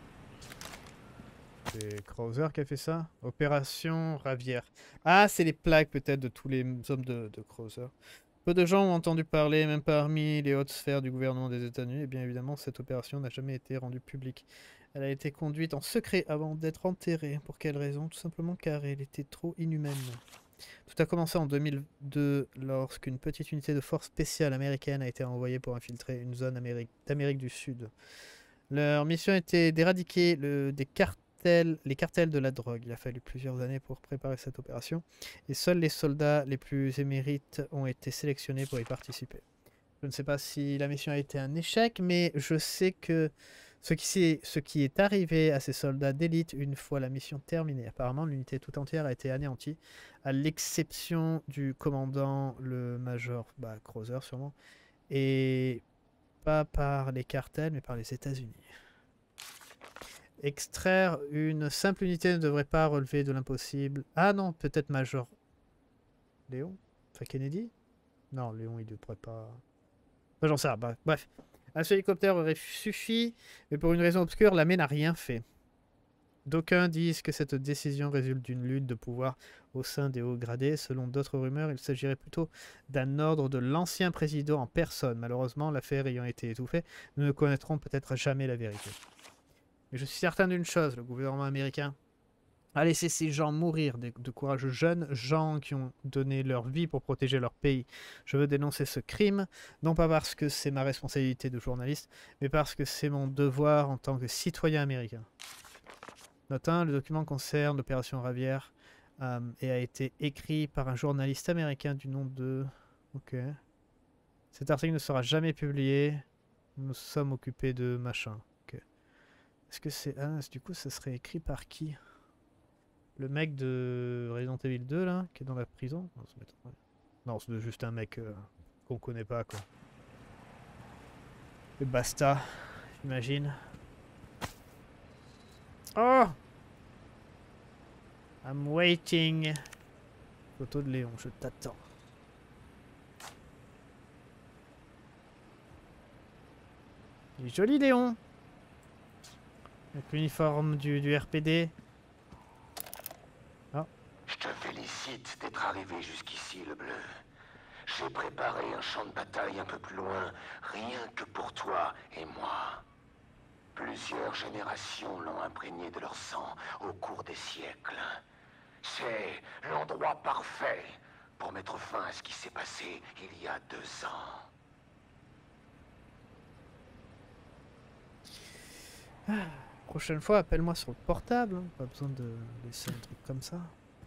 C'est Krauser qui a fait ça? Opération Ravière. Ah, c'est les plaques peut-être de tous les hommes de, de Krauser. Peu de gens ont entendu parler, même parmi les hautes sphères du gouvernement des États-Unis. Et bien évidemment, cette opération n'a jamais été rendue publique. Elle a été conduite en secret avant d'être enterrée. Pour quelle raison? Tout simplement car elle était trop inhumaine. Tout a commencé en deux mille deux lorsqu'une petite unité de force spéciale américaine a été envoyée pour infiltrer une zone d'Amérique du Sud. Leur mission était d'éradiquer le, des cartels, les cartels de la drogue. Il a fallu plusieurs années pour préparer cette opération et seuls les soldats les plus émérites ont été sélectionnés pour y participer. Je ne sais pas si la mission a été un échec, mais je sais que ce qui, est, ce qui est arrivé à ces soldats d'élite une fois la mission terminée. Apparemment, l'unité tout entière a été anéantie, à l'exception du commandant, le major bah, Krauser sûrement, et pas par les cartels, mais par les États-Unis. Extraire une simple unité ne devrait pas relever de l'impossible. Ah non, peut-être Major Léon? Enfin Kennedy? Non, Léon, il ne devrait pas... Enfin, j'en sais rien, bah, bref. Un seul hélicoptère aurait suffi, mais pour une raison obscure, l'armée n'a rien fait. D'aucuns disent que cette décision résulte d'une lutte de pouvoir au sein des hauts gradés. Selon d'autres rumeurs, il s'agirait plutôt d'un ordre de l'ancien président en personne. Malheureusement, l'affaire ayant été étouffée, nous ne connaîtrons peut-être jamais la vérité. Mais je suis certain d'une chose, le gouvernement américain a laissé ces gens mourir, de, de courageux jeunes gens qui ont donné leur vie pour protéger leur pays. Je veux dénoncer ce crime, non pas parce que c'est ma responsabilité de journaliste, mais parce que c'est mon devoir en tant que citoyen américain. Note un, le document concerne l'opération Ravière euh, et a été écrit par un journaliste américain du nom de... Ok. Cet article ne sera jamais publié. Nous sommes occupés de machin. Ok. Est-ce que c'est... Ah, du coup, ça serait écrit par qui? Le mec de Resident Evil deux, là, qui est dans la prison? Non, c'est juste un mec euh, qu'on connaît pas, quoi. Et basta, j'imagine. Oh! I'm waiting. Photo de Léon, je t'attends. Il est joli Léon. Avec l'uniforme du, du R P D. Oh. Je te félicite d'être arrivé jusqu'ici, le bleu. J'ai préparé un champ de bataille un peu plus loin, rien que pour toi et moi. Plusieurs générations l'ont imprégné de leur sang au cours des siècles. C'est l'endroit parfait pour mettre fin à ce qui s'est passé il y a deux ans. Ah, prochaine fois, appelle-moi sur le portable. Hein. Pas besoin de laisser un truc comme ça.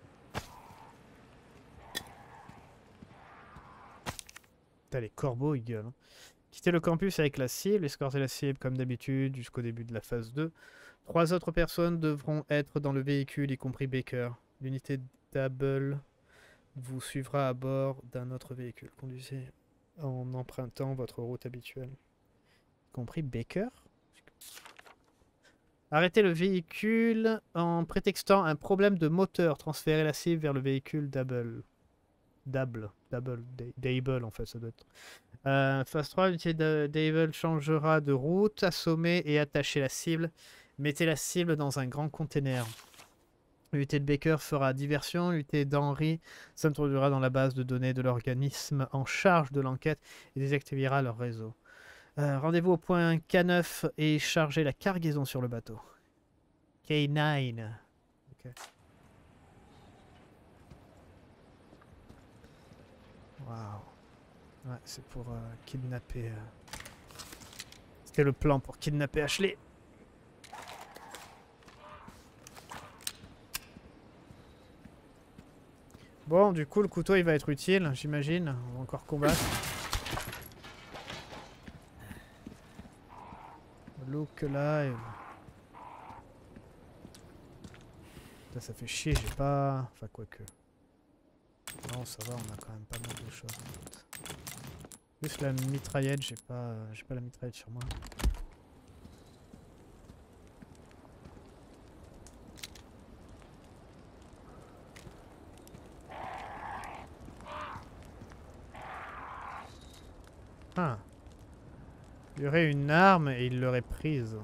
Putain, les corbeaux, ils gueulent. Hein. Quitter le campus avec la cible, escorter la cible comme d'habitude jusqu'au début de la phase deux. Trois autres personnes devront être dans le véhicule, y compris Baker. L'unité Double vous suivra à bord d'un autre véhicule. Conduisez en empruntant votre route habituelle. Y compris Baker? Arrêtez le véhicule en prétextant un problème de moteur. Transférez la cible vers le véhicule Double. Double. Double. Dable en fait, ça doit être. Euh, phase trois, l'unité Dable changera de route. Assommez et attachez la cible. Mettez la cible dans un grand container. L'unité de Baker fera diversion. L'unité d'Henry s'introduira dans la base de données de l'organisme en charge de l'enquête et désactivera leur réseau. Euh, Rendez-vous au point K neuf et chargez la cargaison sur le bateau. K neuf. Ok. Waouh. Ouais, c'est pour euh, kidnapper... Euh... C'était le plan pour kidnapper Ashley. Bon, du coup, le couteau, il va être utile, j'imagine. On va encore combattre. Look là. Et... Putain, ça fait chier, j'ai pas... Enfin, quoique. Non, ça va, on a quand même pas mal de choses. En fait. Plus la mitraillette, j'ai pas... J'ai pas la mitraillette sur moi. Ah. Il y aurait une arme et il l'aurait prise.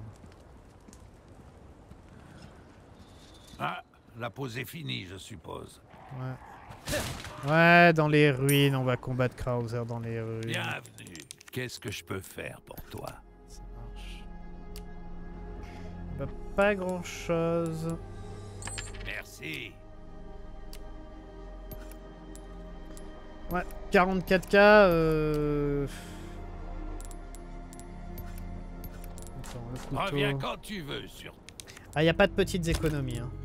Ah, la pause est finie, je suppose. Ouais. Ouais, dans les ruines, on va combattre Krauser dans les ruines. Bienvenue. Qu'est-ce que je peux faire pour toi? Ça marche. Bah, pas grand chose. Merci. Ouais, quarante-quatre K. Euh... Attends, le couteau. Reviens quand tu veux, sur. Ah, y a pas de petites économies. Hein.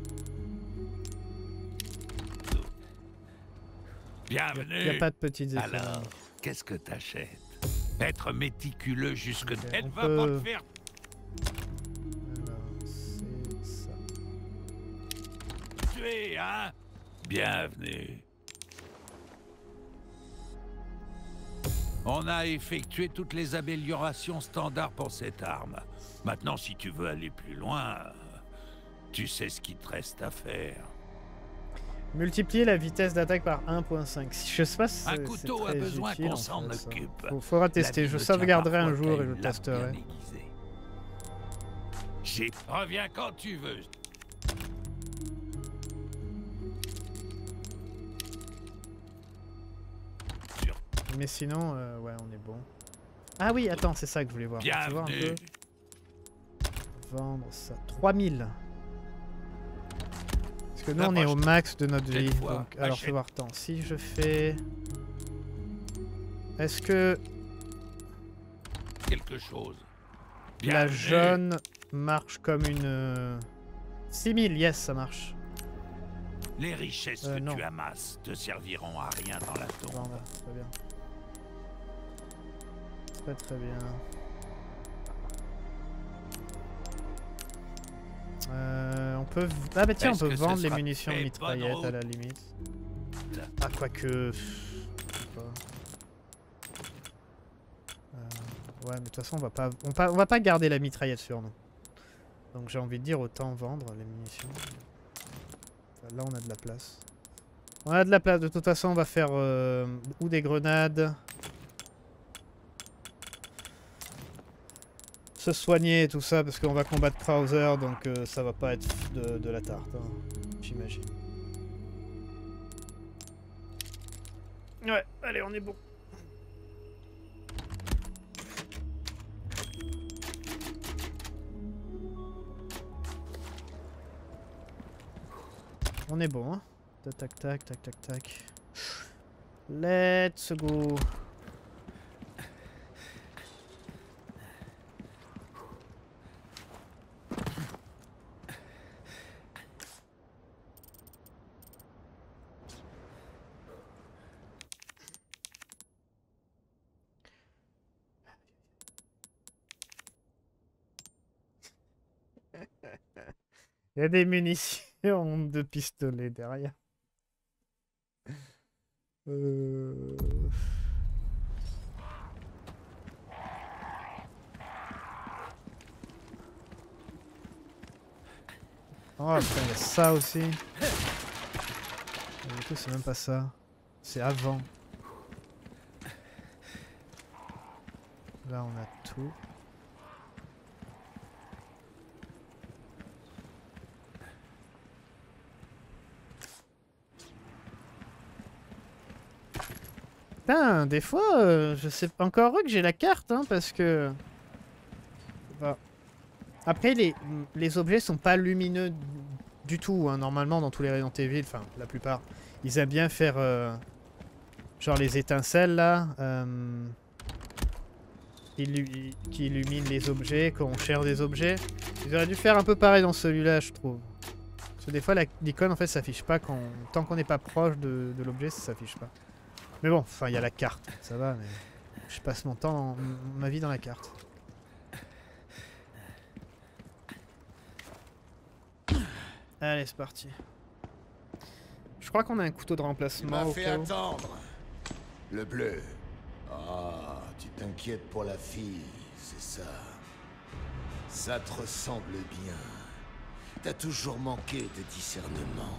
Bienvenue. Y a pas de petites économies. Alors, qu'est-ce que t'achètes? Être méticuleux jusque... Okay, Elle on va peut... pas te faire... Alors, c'est ça. tuer, hein? Bienvenue. On a effectué toutes les améliorations standards pour cette arme. Maintenant, si tu veux aller plus loin, tu sais ce qu'il te reste à faire. Multiplier la vitesse d'attaque par un virgule cinq. Je sais pas si Un c'est couteau très a besoin utile, qu'on en s'en fait, ça. occupe. Faut, faudra tester. Je sauvegarderai un jour et je testerai. J'ai... Reviens quand tu veux. Sur... Mais sinon, euh, ouais, on est bon. Ah oui, attends, c'est ça que je voulais voir. Tu vois un peu. Vendre ça. trois mille. Parce que nous, on est au max de notre vie. Donc, alors, fais voir. Attends, si je fais... Est-ce que... quelque chose. La jaune marche comme une... six mille, yes, ça marche. Les richesses euh, que non. tu amasses te serviront à rien dans la tombe. Vendre, très bien. Très très bien. Euh, on peut... Ah bah tiens, on peut vendre les munitions de mitraillette à la limite. Ah, quoique... Je sais pas. Euh, Ouais, mais de toute façon, on va pas, on pas, on va pas garder la mitraillette sur nous. Donc j'ai envie de dire, autant vendre les munitions. Là, on a de la place. On a de la place. De toute façon, on va faire euh, ou des grenades. Se soigner et tout ça, parce qu'on va combattre Krauser, donc euh, ça va pas être de, de la tarte, hein, j'imagine. Ouais, allez, on est bon. On est bon, hein. Tac, tac, tac, tac, tac, tac. Let's go. Il y a des munitions de pistolet derrière. Euh... Oh putain, il y a ça aussi. Et du coup, c'est même pas ça. C'est avant. Là, on a tout. Putain, des fois, euh, je sais encore heureux que j'ai la carte, hein, parce que... Bah. Après, les, les objets sont pas lumineux du tout, hein, normalement, dans tous les Resident Evil, enfin, la plupart. Ils aiment bien faire, euh, genre les étincelles, là, euh, illu qui illuminent les objets, quand on cherche des objets. Ils auraient dû faire un peu pareil dans celui-là, je trouve. Parce que des fois, l'icône, en fait, s'affiche pas quand... Tant qu'on n'est pas proche de, de l'objet, ça s'affiche pas. Mais bon, enfin, il y a la carte, ça va, mais je passe mon temps, dans, ma vie dans la carte. Allez, c'est parti. Je crois qu'on a un couteau de remplacement. Tu m'as fait attendre. Le bleu. Ah, tu t'inquiètes pour la fille, c'est ça. Ça te ressemble bien. T'as toujours manqué de discernement.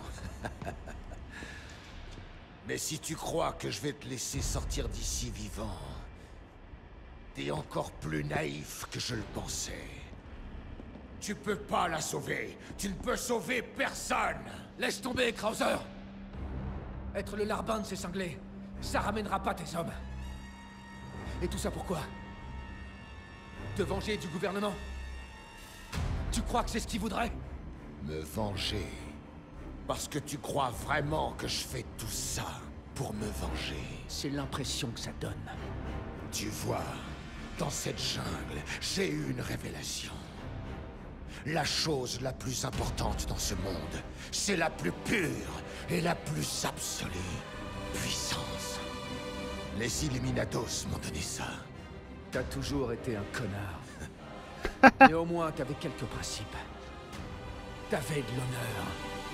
Mais si tu crois que je vais te laisser sortir d'ici vivant, t'es encore plus naïf que je le pensais. Tu peux pas la sauver. Tu ne peux sauver personne. Laisse tomber, Krauser. Être le larbin de ces cinglés, ça ramènera pas tes hommes. Et tout ça pourquoi? Te venger du gouvernement? Tu crois que c'est ce qu'ils voudraient? Me venger. Parce que tu crois vraiment que je fais tout ça pour me venger. C'est l'impression que ça donne. Tu vois, dans cette jungle, j'ai eu une révélation. La chose la plus importante dans ce monde, c'est la plus pure et la plus absolue puissance. Les Illuminados m'ont donné ça. T'as toujours été un connard. Mais au moins t'avais quelques principes. T'avais de l'honneur.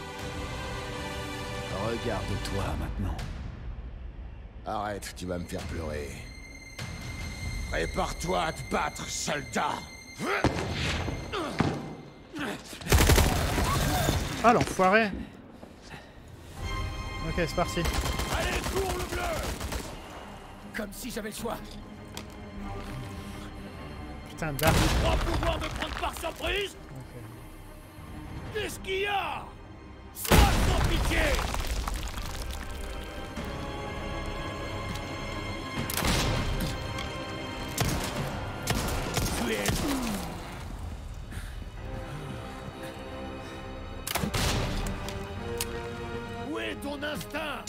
Regarde-toi maintenant. Arrête, tu vas me faire pleurer. Prépare-toi à te battre, soldat. Ah, l'enfoiré. Ok, c'est parti. Allez, cours le bleu! Comme si j'avais le choix. Putain, d'armes. Pas pouvoir me prendre par surprise? Okay. Qu'est-ce qu'il y a? Sois sans pitié! Tu es... Où est ton instinct?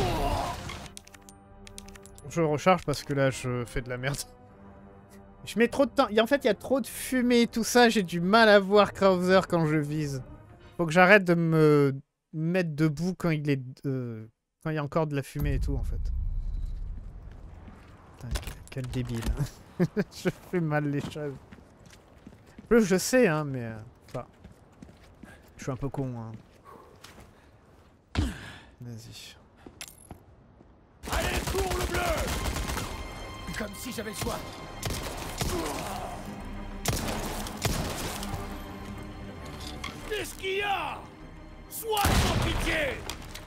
Je recharge parce que là, je fais de la merde. Je mets trop de temps. En fait, il y a trop de fumée et tout ça. J'ai du mal à voir Krauser quand je vise. Faut que j'arrête de me mettre debout quand il est... Euh... Quand il y a encore de la fumée et tout, en fait. Putain, quel débile. Je fais mal les choses. Plus je sais, hein, mais... Euh, enfin, je suis un peu con, hein. Vas-y. Allez, cours le bleu! Comme si j'avais le choix. Qu'est-ce qu'il y a? Sois sans pitié!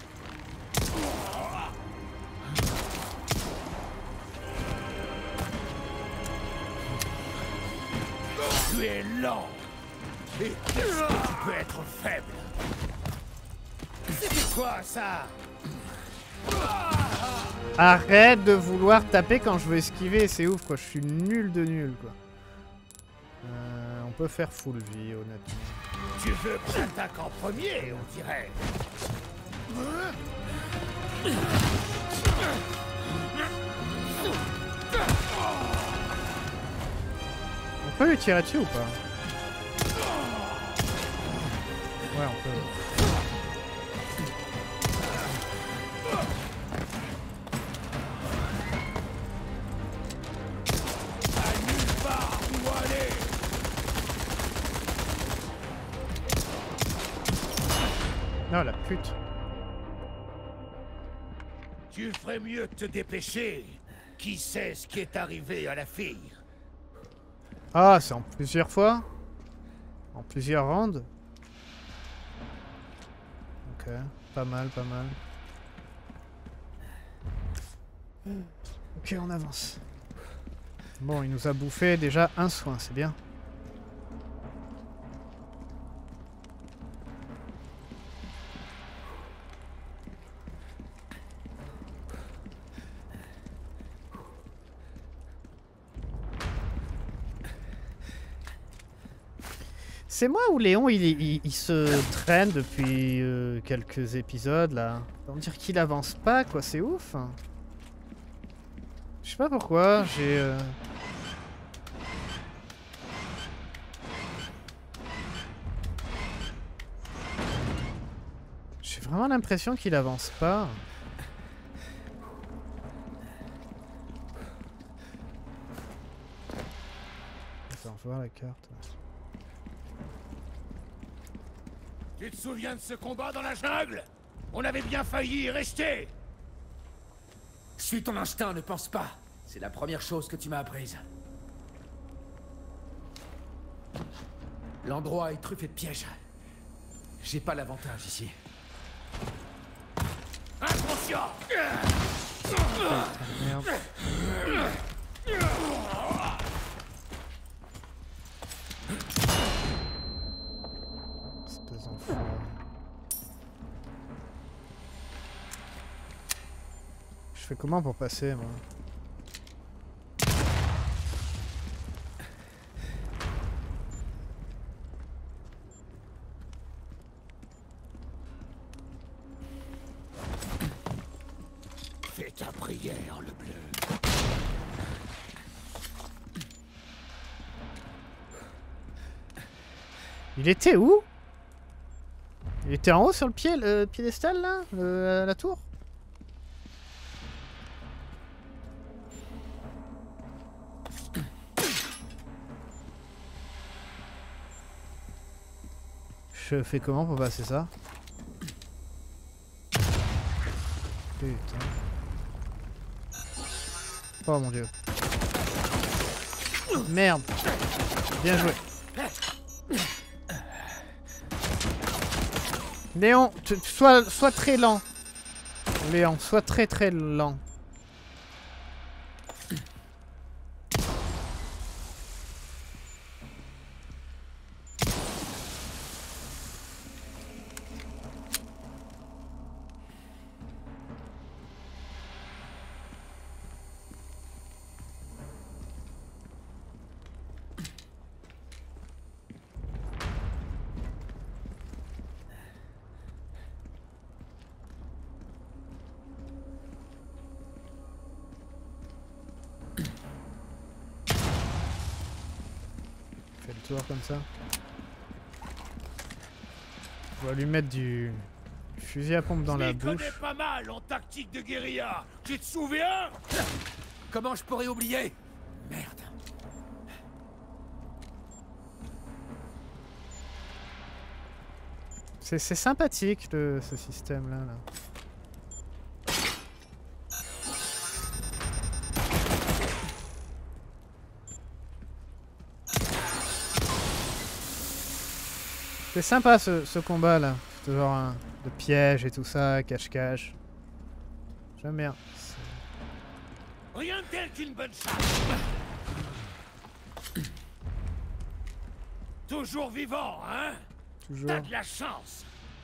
Tu es lent. Et qu'est-ce que tu peux être faible? C'était quoi ça? Arrête de vouloir taper quand je veux esquiver, c'est ouf quoi, je suis nul de nul quoi. Euh, on peut faire full vie honnêtement. Tu veux que j'attaque en premier, on dirait. On peut lui tirer dessus ou pas? Ouais, on peut. Non, la pute. Tu ferais mieux de te dépêcher. Qui sait ce qui est arrivé à la fille? Ah, c'est en plusieurs fois? En plusieurs rounds? Ok, pas mal, pas mal. Ok, on avance. Bon, il nous a bouffé déjà un soin, c'est bien. C'est moi ou Léon, il, il, il se traîne depuis euh, quelques épisodes là. On dirait qu'il avance pas quoi, c'est ouf. Je sais pas pourquoi, j'ai... Euh... J'ai vraiment l'impression qu'il avance pas. Attends, je vois la carte. Tu te souviens de ce combat dans la jungle? On avait bien failli y rester. Suis ton instinct, ne pense pas. C'est la première chose que tu m'as apprise. L'endroit est truffé de pièges. J'ai pas l'avantage ici. Attention! Ah, merde. Je fais comment pour passer moi? Fais ta prière, le bleu. Il était où? Il était en haut sur le pied, le piédestal là, le, la tour. Je fais comment pour passer ça? Putain. Oh mon dieu. Merde. Bien joué. Léon, tu, sois, sois très lent. Léon, sois très très lent. Comme ça. On va lui mettre du fusil à pompe dans la bouche. Je connais pas mal en tactique de guérilla. Tu te souviens? Comment je pourrais oublier? Merde. C'est sympathique le, ce système là. là. C'est sympa ce, ce combat là. C'est genre un, de piège et tout ça, cache-cache. J'aime bien. Rien de tel qu'une bonne chasse. Toujours vivant, hein? Toujours. T'as de la chance.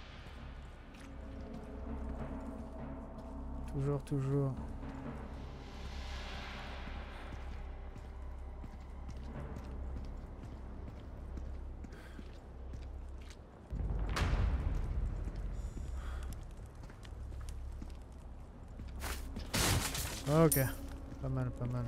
Toujours, toujours. Ok, pas mal, pas mal.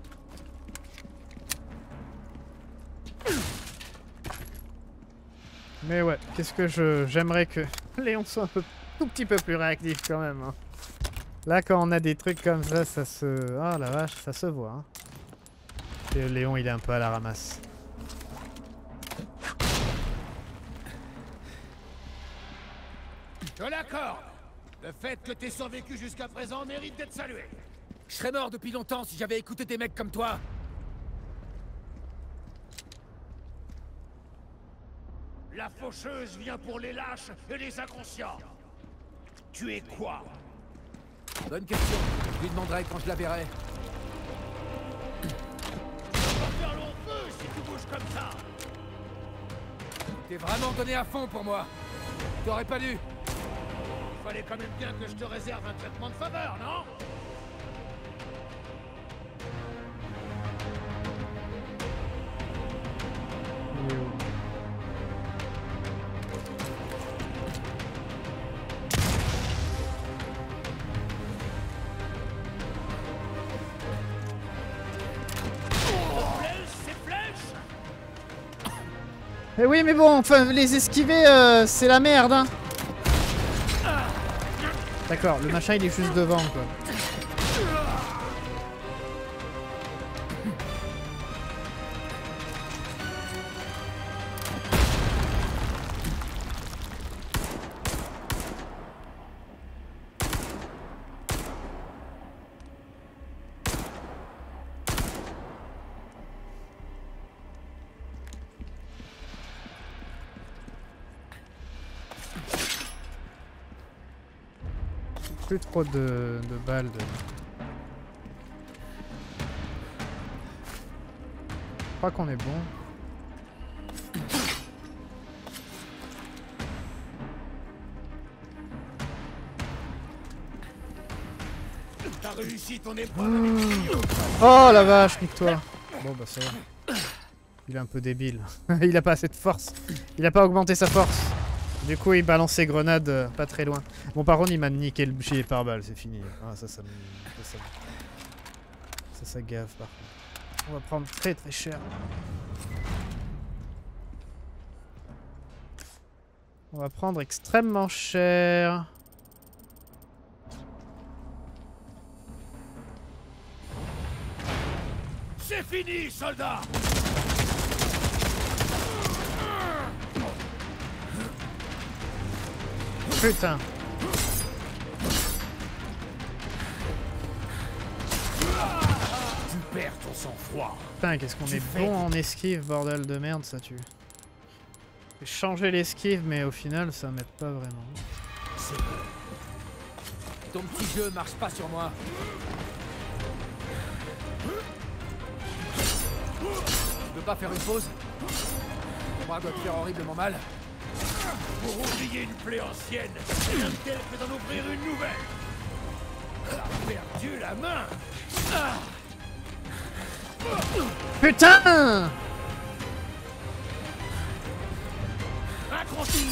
Mais ouais, qu'est-ce que je j'aimerais que Léon soit un peu, tout petit peu plus réactif quand même. Hein. Là, quand on a des trucs comme ça, ça se... Ah la vache, ça se voit. Hein. Et Léon, il est un peu à la ramasse. Je l'accorde. Le fait que t'aies survécu jusqu'à présent mérite d'être salué. Je serais mort depuis longtemps si j'avais écouté des mecs comme toi. La faucheuse vient pour les lâches et les inconscients. Tu es quoi? Bonne question. Je lui demanderai quand je la verrai. Tu vas faire long feu si tu bouges comme ça. T'es vraiment donné à fond pour moi. T'aurais pas dû. Il fallait quand même bien que je te réserve un traitement de faveur, non? Eh oui, mais bon, enfin, les esquiver, euh, c'est la merde, hein. D'accord, le machin, il est juste devant, quoi. Plus trop de, de balles. De... Je crois qu'on est bon. T'as réussi ton épreuve. Oh la vache, nique-toi. Bon bah ça va. Il est un peu débile. Il a pas assez de force. Il a pas augmenté sa force. Du coup, il balance ses grenades euh, pas très loin. Bon, par contre, il m'a niqué le gilet pare-balles, c'est fini. Ah, ça, ça me... Ça, ça... ça, ça gave, par contre. On va prendre très très cher. On va prendre extrêmement cher. C'est fini, soldat. Putain. Tu perds ton sang-froid. Putain, qu'est-ce qu'on est bon en esquive, bordel de merde, ça tue. J'ai changé l'esquive, mais au final, ça m'aide pas vraiment. Ton petit jeu marche pas sur moi. Tu peux pas faire une pause? Ton bras doit te faire horriblement mal. Pour oublier une plaie ancienne, rien de tel que d'en ouvrir une nouvelle. T'as perdu la main. Ah. Putain! Incroyable.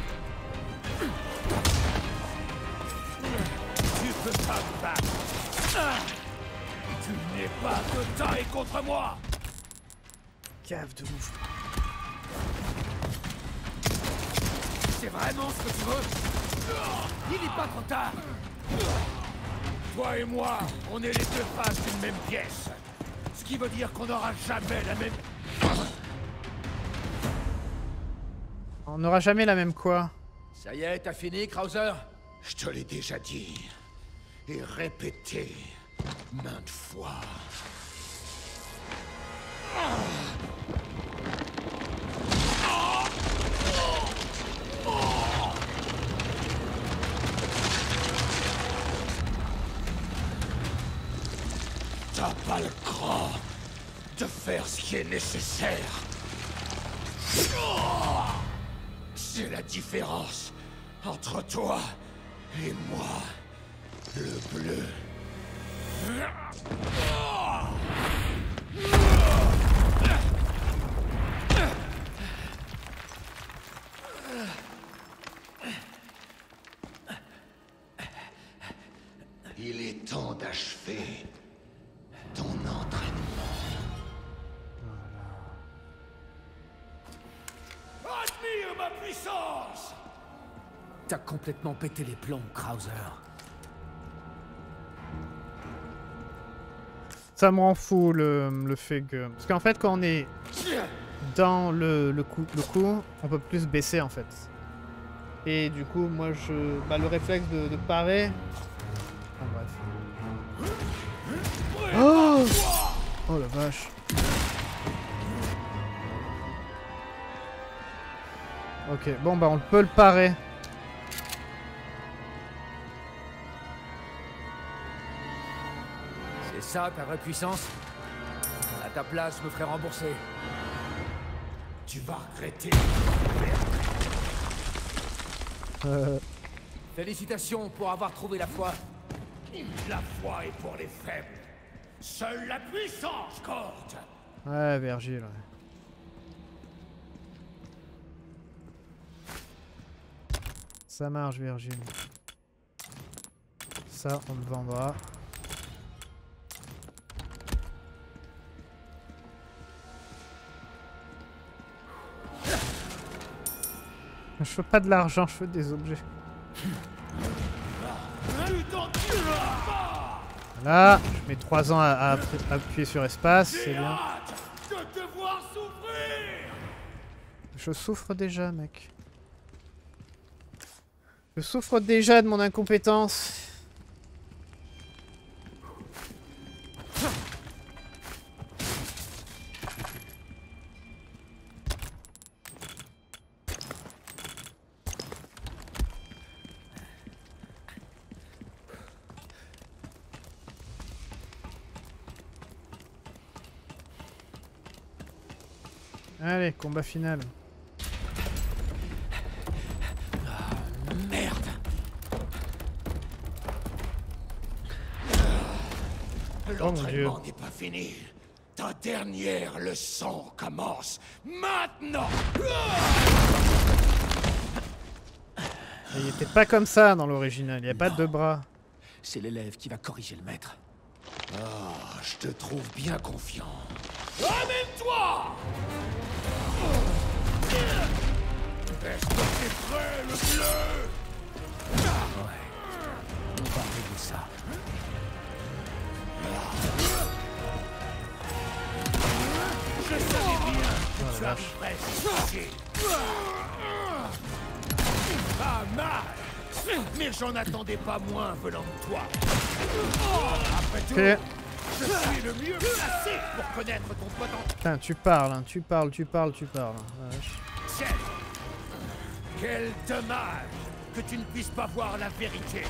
Tu peux pas me battre. Ah. Tu n'es pas de taille contre moi. Cave de ouf. C'est vraiment ce que tu veux? Il n'est pas trop tard. Toi et moi, on est les deux faces d'une même pièce. Ce qui veut dire qu'on n'aura jamais la même... On n'aura jamais la même quoi. Ça y est, t'as fini, Krauser? Je te l'ai déjà dit. Et répété maintes fois. T'as pas le cran de faire ce qui est nécessaire. C'est la différence entre toi et moi, le bleu. Il est temps d'achever ton entraînement. Admire ma puissance! T'as complètement pété les plombs, Krauser. Ça me rend fou le, le fait que... Parce qu'en fait, quand on est dans le, le, coup, le coup, on peut plus baisser, en fait. Et du coup, moi, je... Bah, le réflexe de, de parer... Bon, bref. Oh, oh la vache. Ok, bon, bah, on peut le parer. C'est ça, ta vraie puissance? À ta place, je me ferai rembourser. Tu vas regretter. Euh... Félicitations pour avoir trouvé la foi. La foi est pour les faibles. Seule la puissance compte. Ouais, Virgile. Ouais. Ça marche, Virgile. Ça, on le vendra. Je veux pas de l'argent, je veux des objets. Voilà, je mets trois ans à, à, à appuyer sur espace, c'est bien. Je souffre déjà, mec. Je souffre déjà de mon incompétence. Allez, combat final. Ah, merde. L'entraînement n'est pas fini. Ta dernière leçon commence maintenant. Il était pas comme ça dans l'original, il n'y a pas de deux bras. C'est l'élève qui va corriger le maître. Oh, je te trouve bien confiant. Amène-toi! Est-ce que t'es prêt, le bleu? Ouais. On va régler ça. Je savais bien que tu arriverais ici. Pas mal! Mais j'en attendais pas moins venant de toi. Après tout, Okay. je suis le mieux placé pour connaître ton potentiel. Putain, tu parles, hein, tu parles, tu parles, tu parles. Vache. Quel dommage que tu ne puisses pas voir la vérité.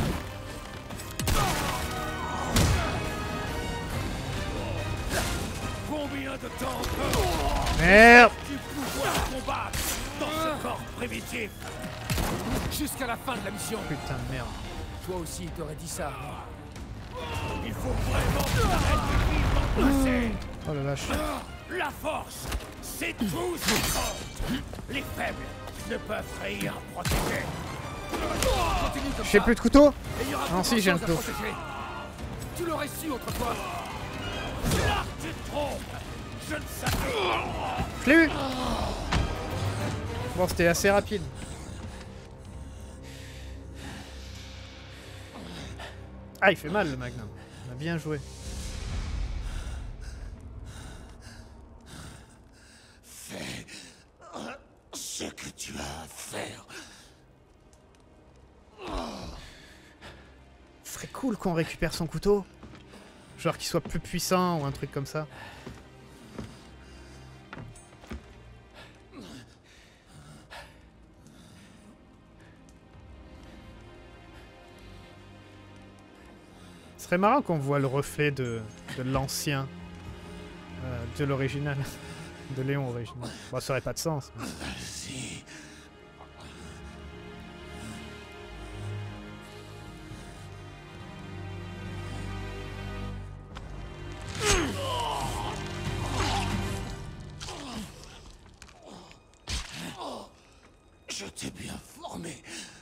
Combien de temps encore Merde! tu pouvoir combattre dans ce corps primitif? Jusqu'à la fin de la mission. Putain de merde. Toi aussi, t'aurais dit ça. Il faut vraiment que tu arrêtes de vivre dans le passé. Oh la vache. La force, c'est tout ce qui compte. Les faibles ne peuvent rien protéger. Continue comme J'ai ça. plus de couteau? Et il y aura Non, plus si, j'ai un grand-chose à couteau. protéger. Tu l'aurais su autrefois. Là, tu te trompes. Je ne savais. Je l'ai eu! Bon, c'était assez rapide. Ah, il fait mal le Magnum. On a bien joué. Fais ce que tu as à faire. Ce serait cool qu'on récupère son couteau. Genre qu'il soit plus puissant ou un truc comme ça. Ce serait marrant qu'on voit le reflet de, de l'ancien, euh, de l'original, de Léon original. Bon, ça aurait pas de sens. Mais... Vas-y. Je t'ai bien formé.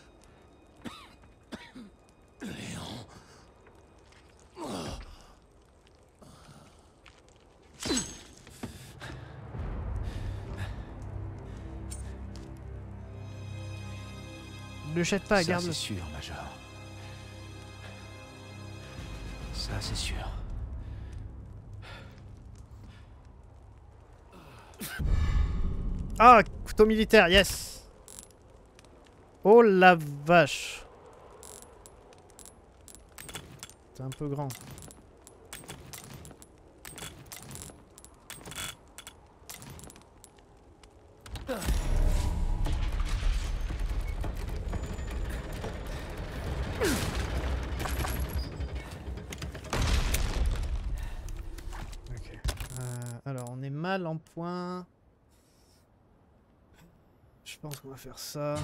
Léon. Ne le jette pas, Ça, garde-le. c'est sûr, Major. Ça, c'est sûr. Ah, couteau militaire, yes. Oh la vache. C'est un peu grand. Ok. Euh, alors, on est mal en point. Je pense qu'on va faire ça.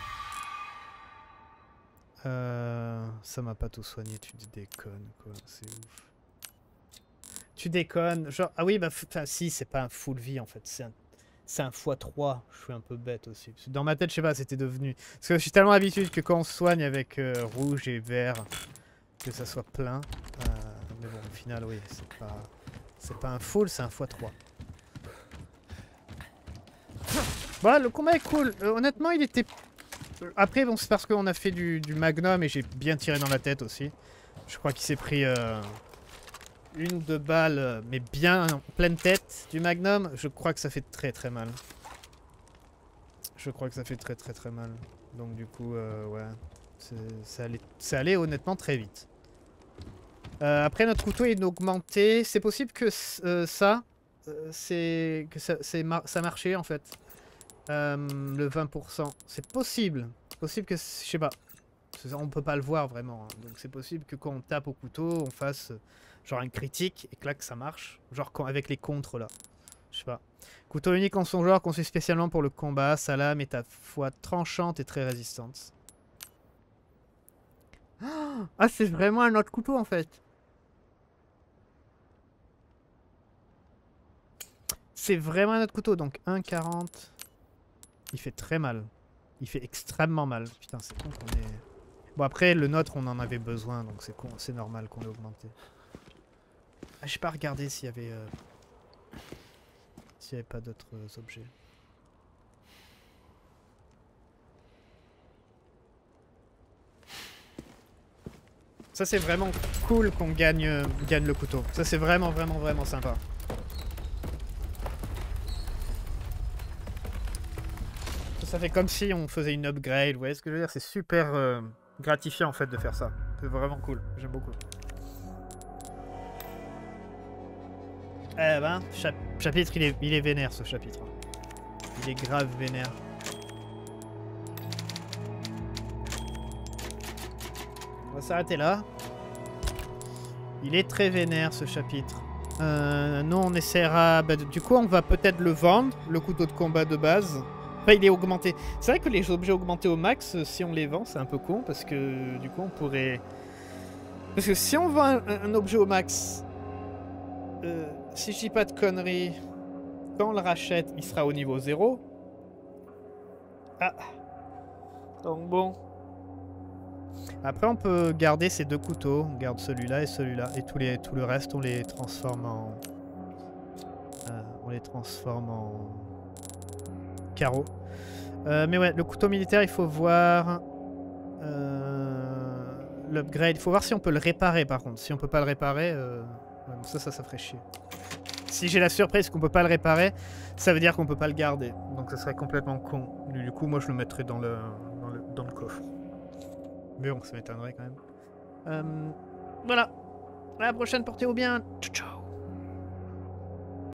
Euh, ça m'a pas tout soigné, tu déconnes quoi, c'est ouf. Tu déconnes, genre, ah oui bah, enfin si, c'est pas un full vie en fait, c'est un, c'est un fois trois, je suis un peu bête aussi. Parce que dans ma tête, je sais pas, c'était devenu... Parce que je suis tellement habitué que quand on se soigne avec euh, rouge et vert, que ça soit plein. Euh, mais bon, au final, oui, c'est pas... C'est pas un full, c'est un fois trois. Bon, le combat est cool, euh, honnêtement, il était... Après, bon, c'est parce qu'on a fait du, du magnum et j'ai bien tiré dans la tête aussi. Je crois qu'il s'est pris euh, une ou deux balles, euh, mais bien en pleine tête du magnum. Je crois que ça fait très très mal. Je crois que ça fait très très très mal. Donc du coup, euh, ouais, c'est allé, allé honnêtement très vite. Euh, après, notre couteau est augmenté. C'est possible que euh, ça, euh, c'est que ça, mar ça marchait en fait. Euh, le vingt pour cent. C'est possible. C'est possible que... Je sais pas. On peut pas le voir vraiment. Hein. Donc c'est possible que quand on tape au couteau, on fasse euh, genre un critique et que là que ça marche. Genre quand, avec les contres là. Je sais pas. Couteau unique en son genre, conçu spécialement pour le combat. Sa lame est à fois tranchante et très résistante. Ah, c'est vraiment un autre couteau en fait. C'est vraiment un autre couteau. Donc un quarante... Il fait très mal. Il fait extrêmement mal. Putain, c'est con qu'on ait... Bon, après, le nôtre, on en avait besoin, donc c'est con, c'est normal qu'on l'ait augmenté. Ah, j'ai pas regardé s'il y avait... Euh... S'il y avait pas d'autres euh, objets. Ça, c'est vraiment cool qu'on gagne, euh, gagne le couteau. Ça, c'est vraiment, vraiment, vraiment sympa. Ça fait comme si on faisait une upgrade, vous voyez ce que je veux dire? C'est super euh, gratifiant en fait de faire ça. C'est vraiment cool, j'aime beaucoup. Eh ben, chap chapitre, il est, il est vénère ce chapitre. Il est grave vénère. On va s'arrêter là. Il est très vénère ce chapitre. Euh, nous on essaiera... Bah, du coup on va peut-être le vendre, le couteau de combat de base. Enfin, il est augmenté. C'est vrai que les objets augmentés au max, si on les vend, c'est un peu con parce que du coup, on pourrait... Parce que si on vend un, un objet au max, euh, si je dis pas de conneries, quand on le rachète, il sera au niveau zéro. Ah. Donc bon. Après, on peut garder ces deux couteaux. On garde celui-là et celui-là. Et tous les, tout le reste, on les transforme en... Euh, on les transforme en... carreau. Euh, mais ouais, le couteau militaire, il faut voir euh, l'upgrade. Il faut voir si on peut le réparer par contre. Si on peut pas le réparer, euh, ouais, ça, ça, ça ferait chier. Si j'ai la surprise qu'on peut pas le réparer, ça veut dire qu'on peut pas le garder. Donc ça serait complètement con. Du coup, moi, je le mettrais dans le, dans le, dans le coffre. Mais bon, ça m'étonnerait quand même. Euh, voilà. À la prochaine, portez-vous bien. Ciao, ciao.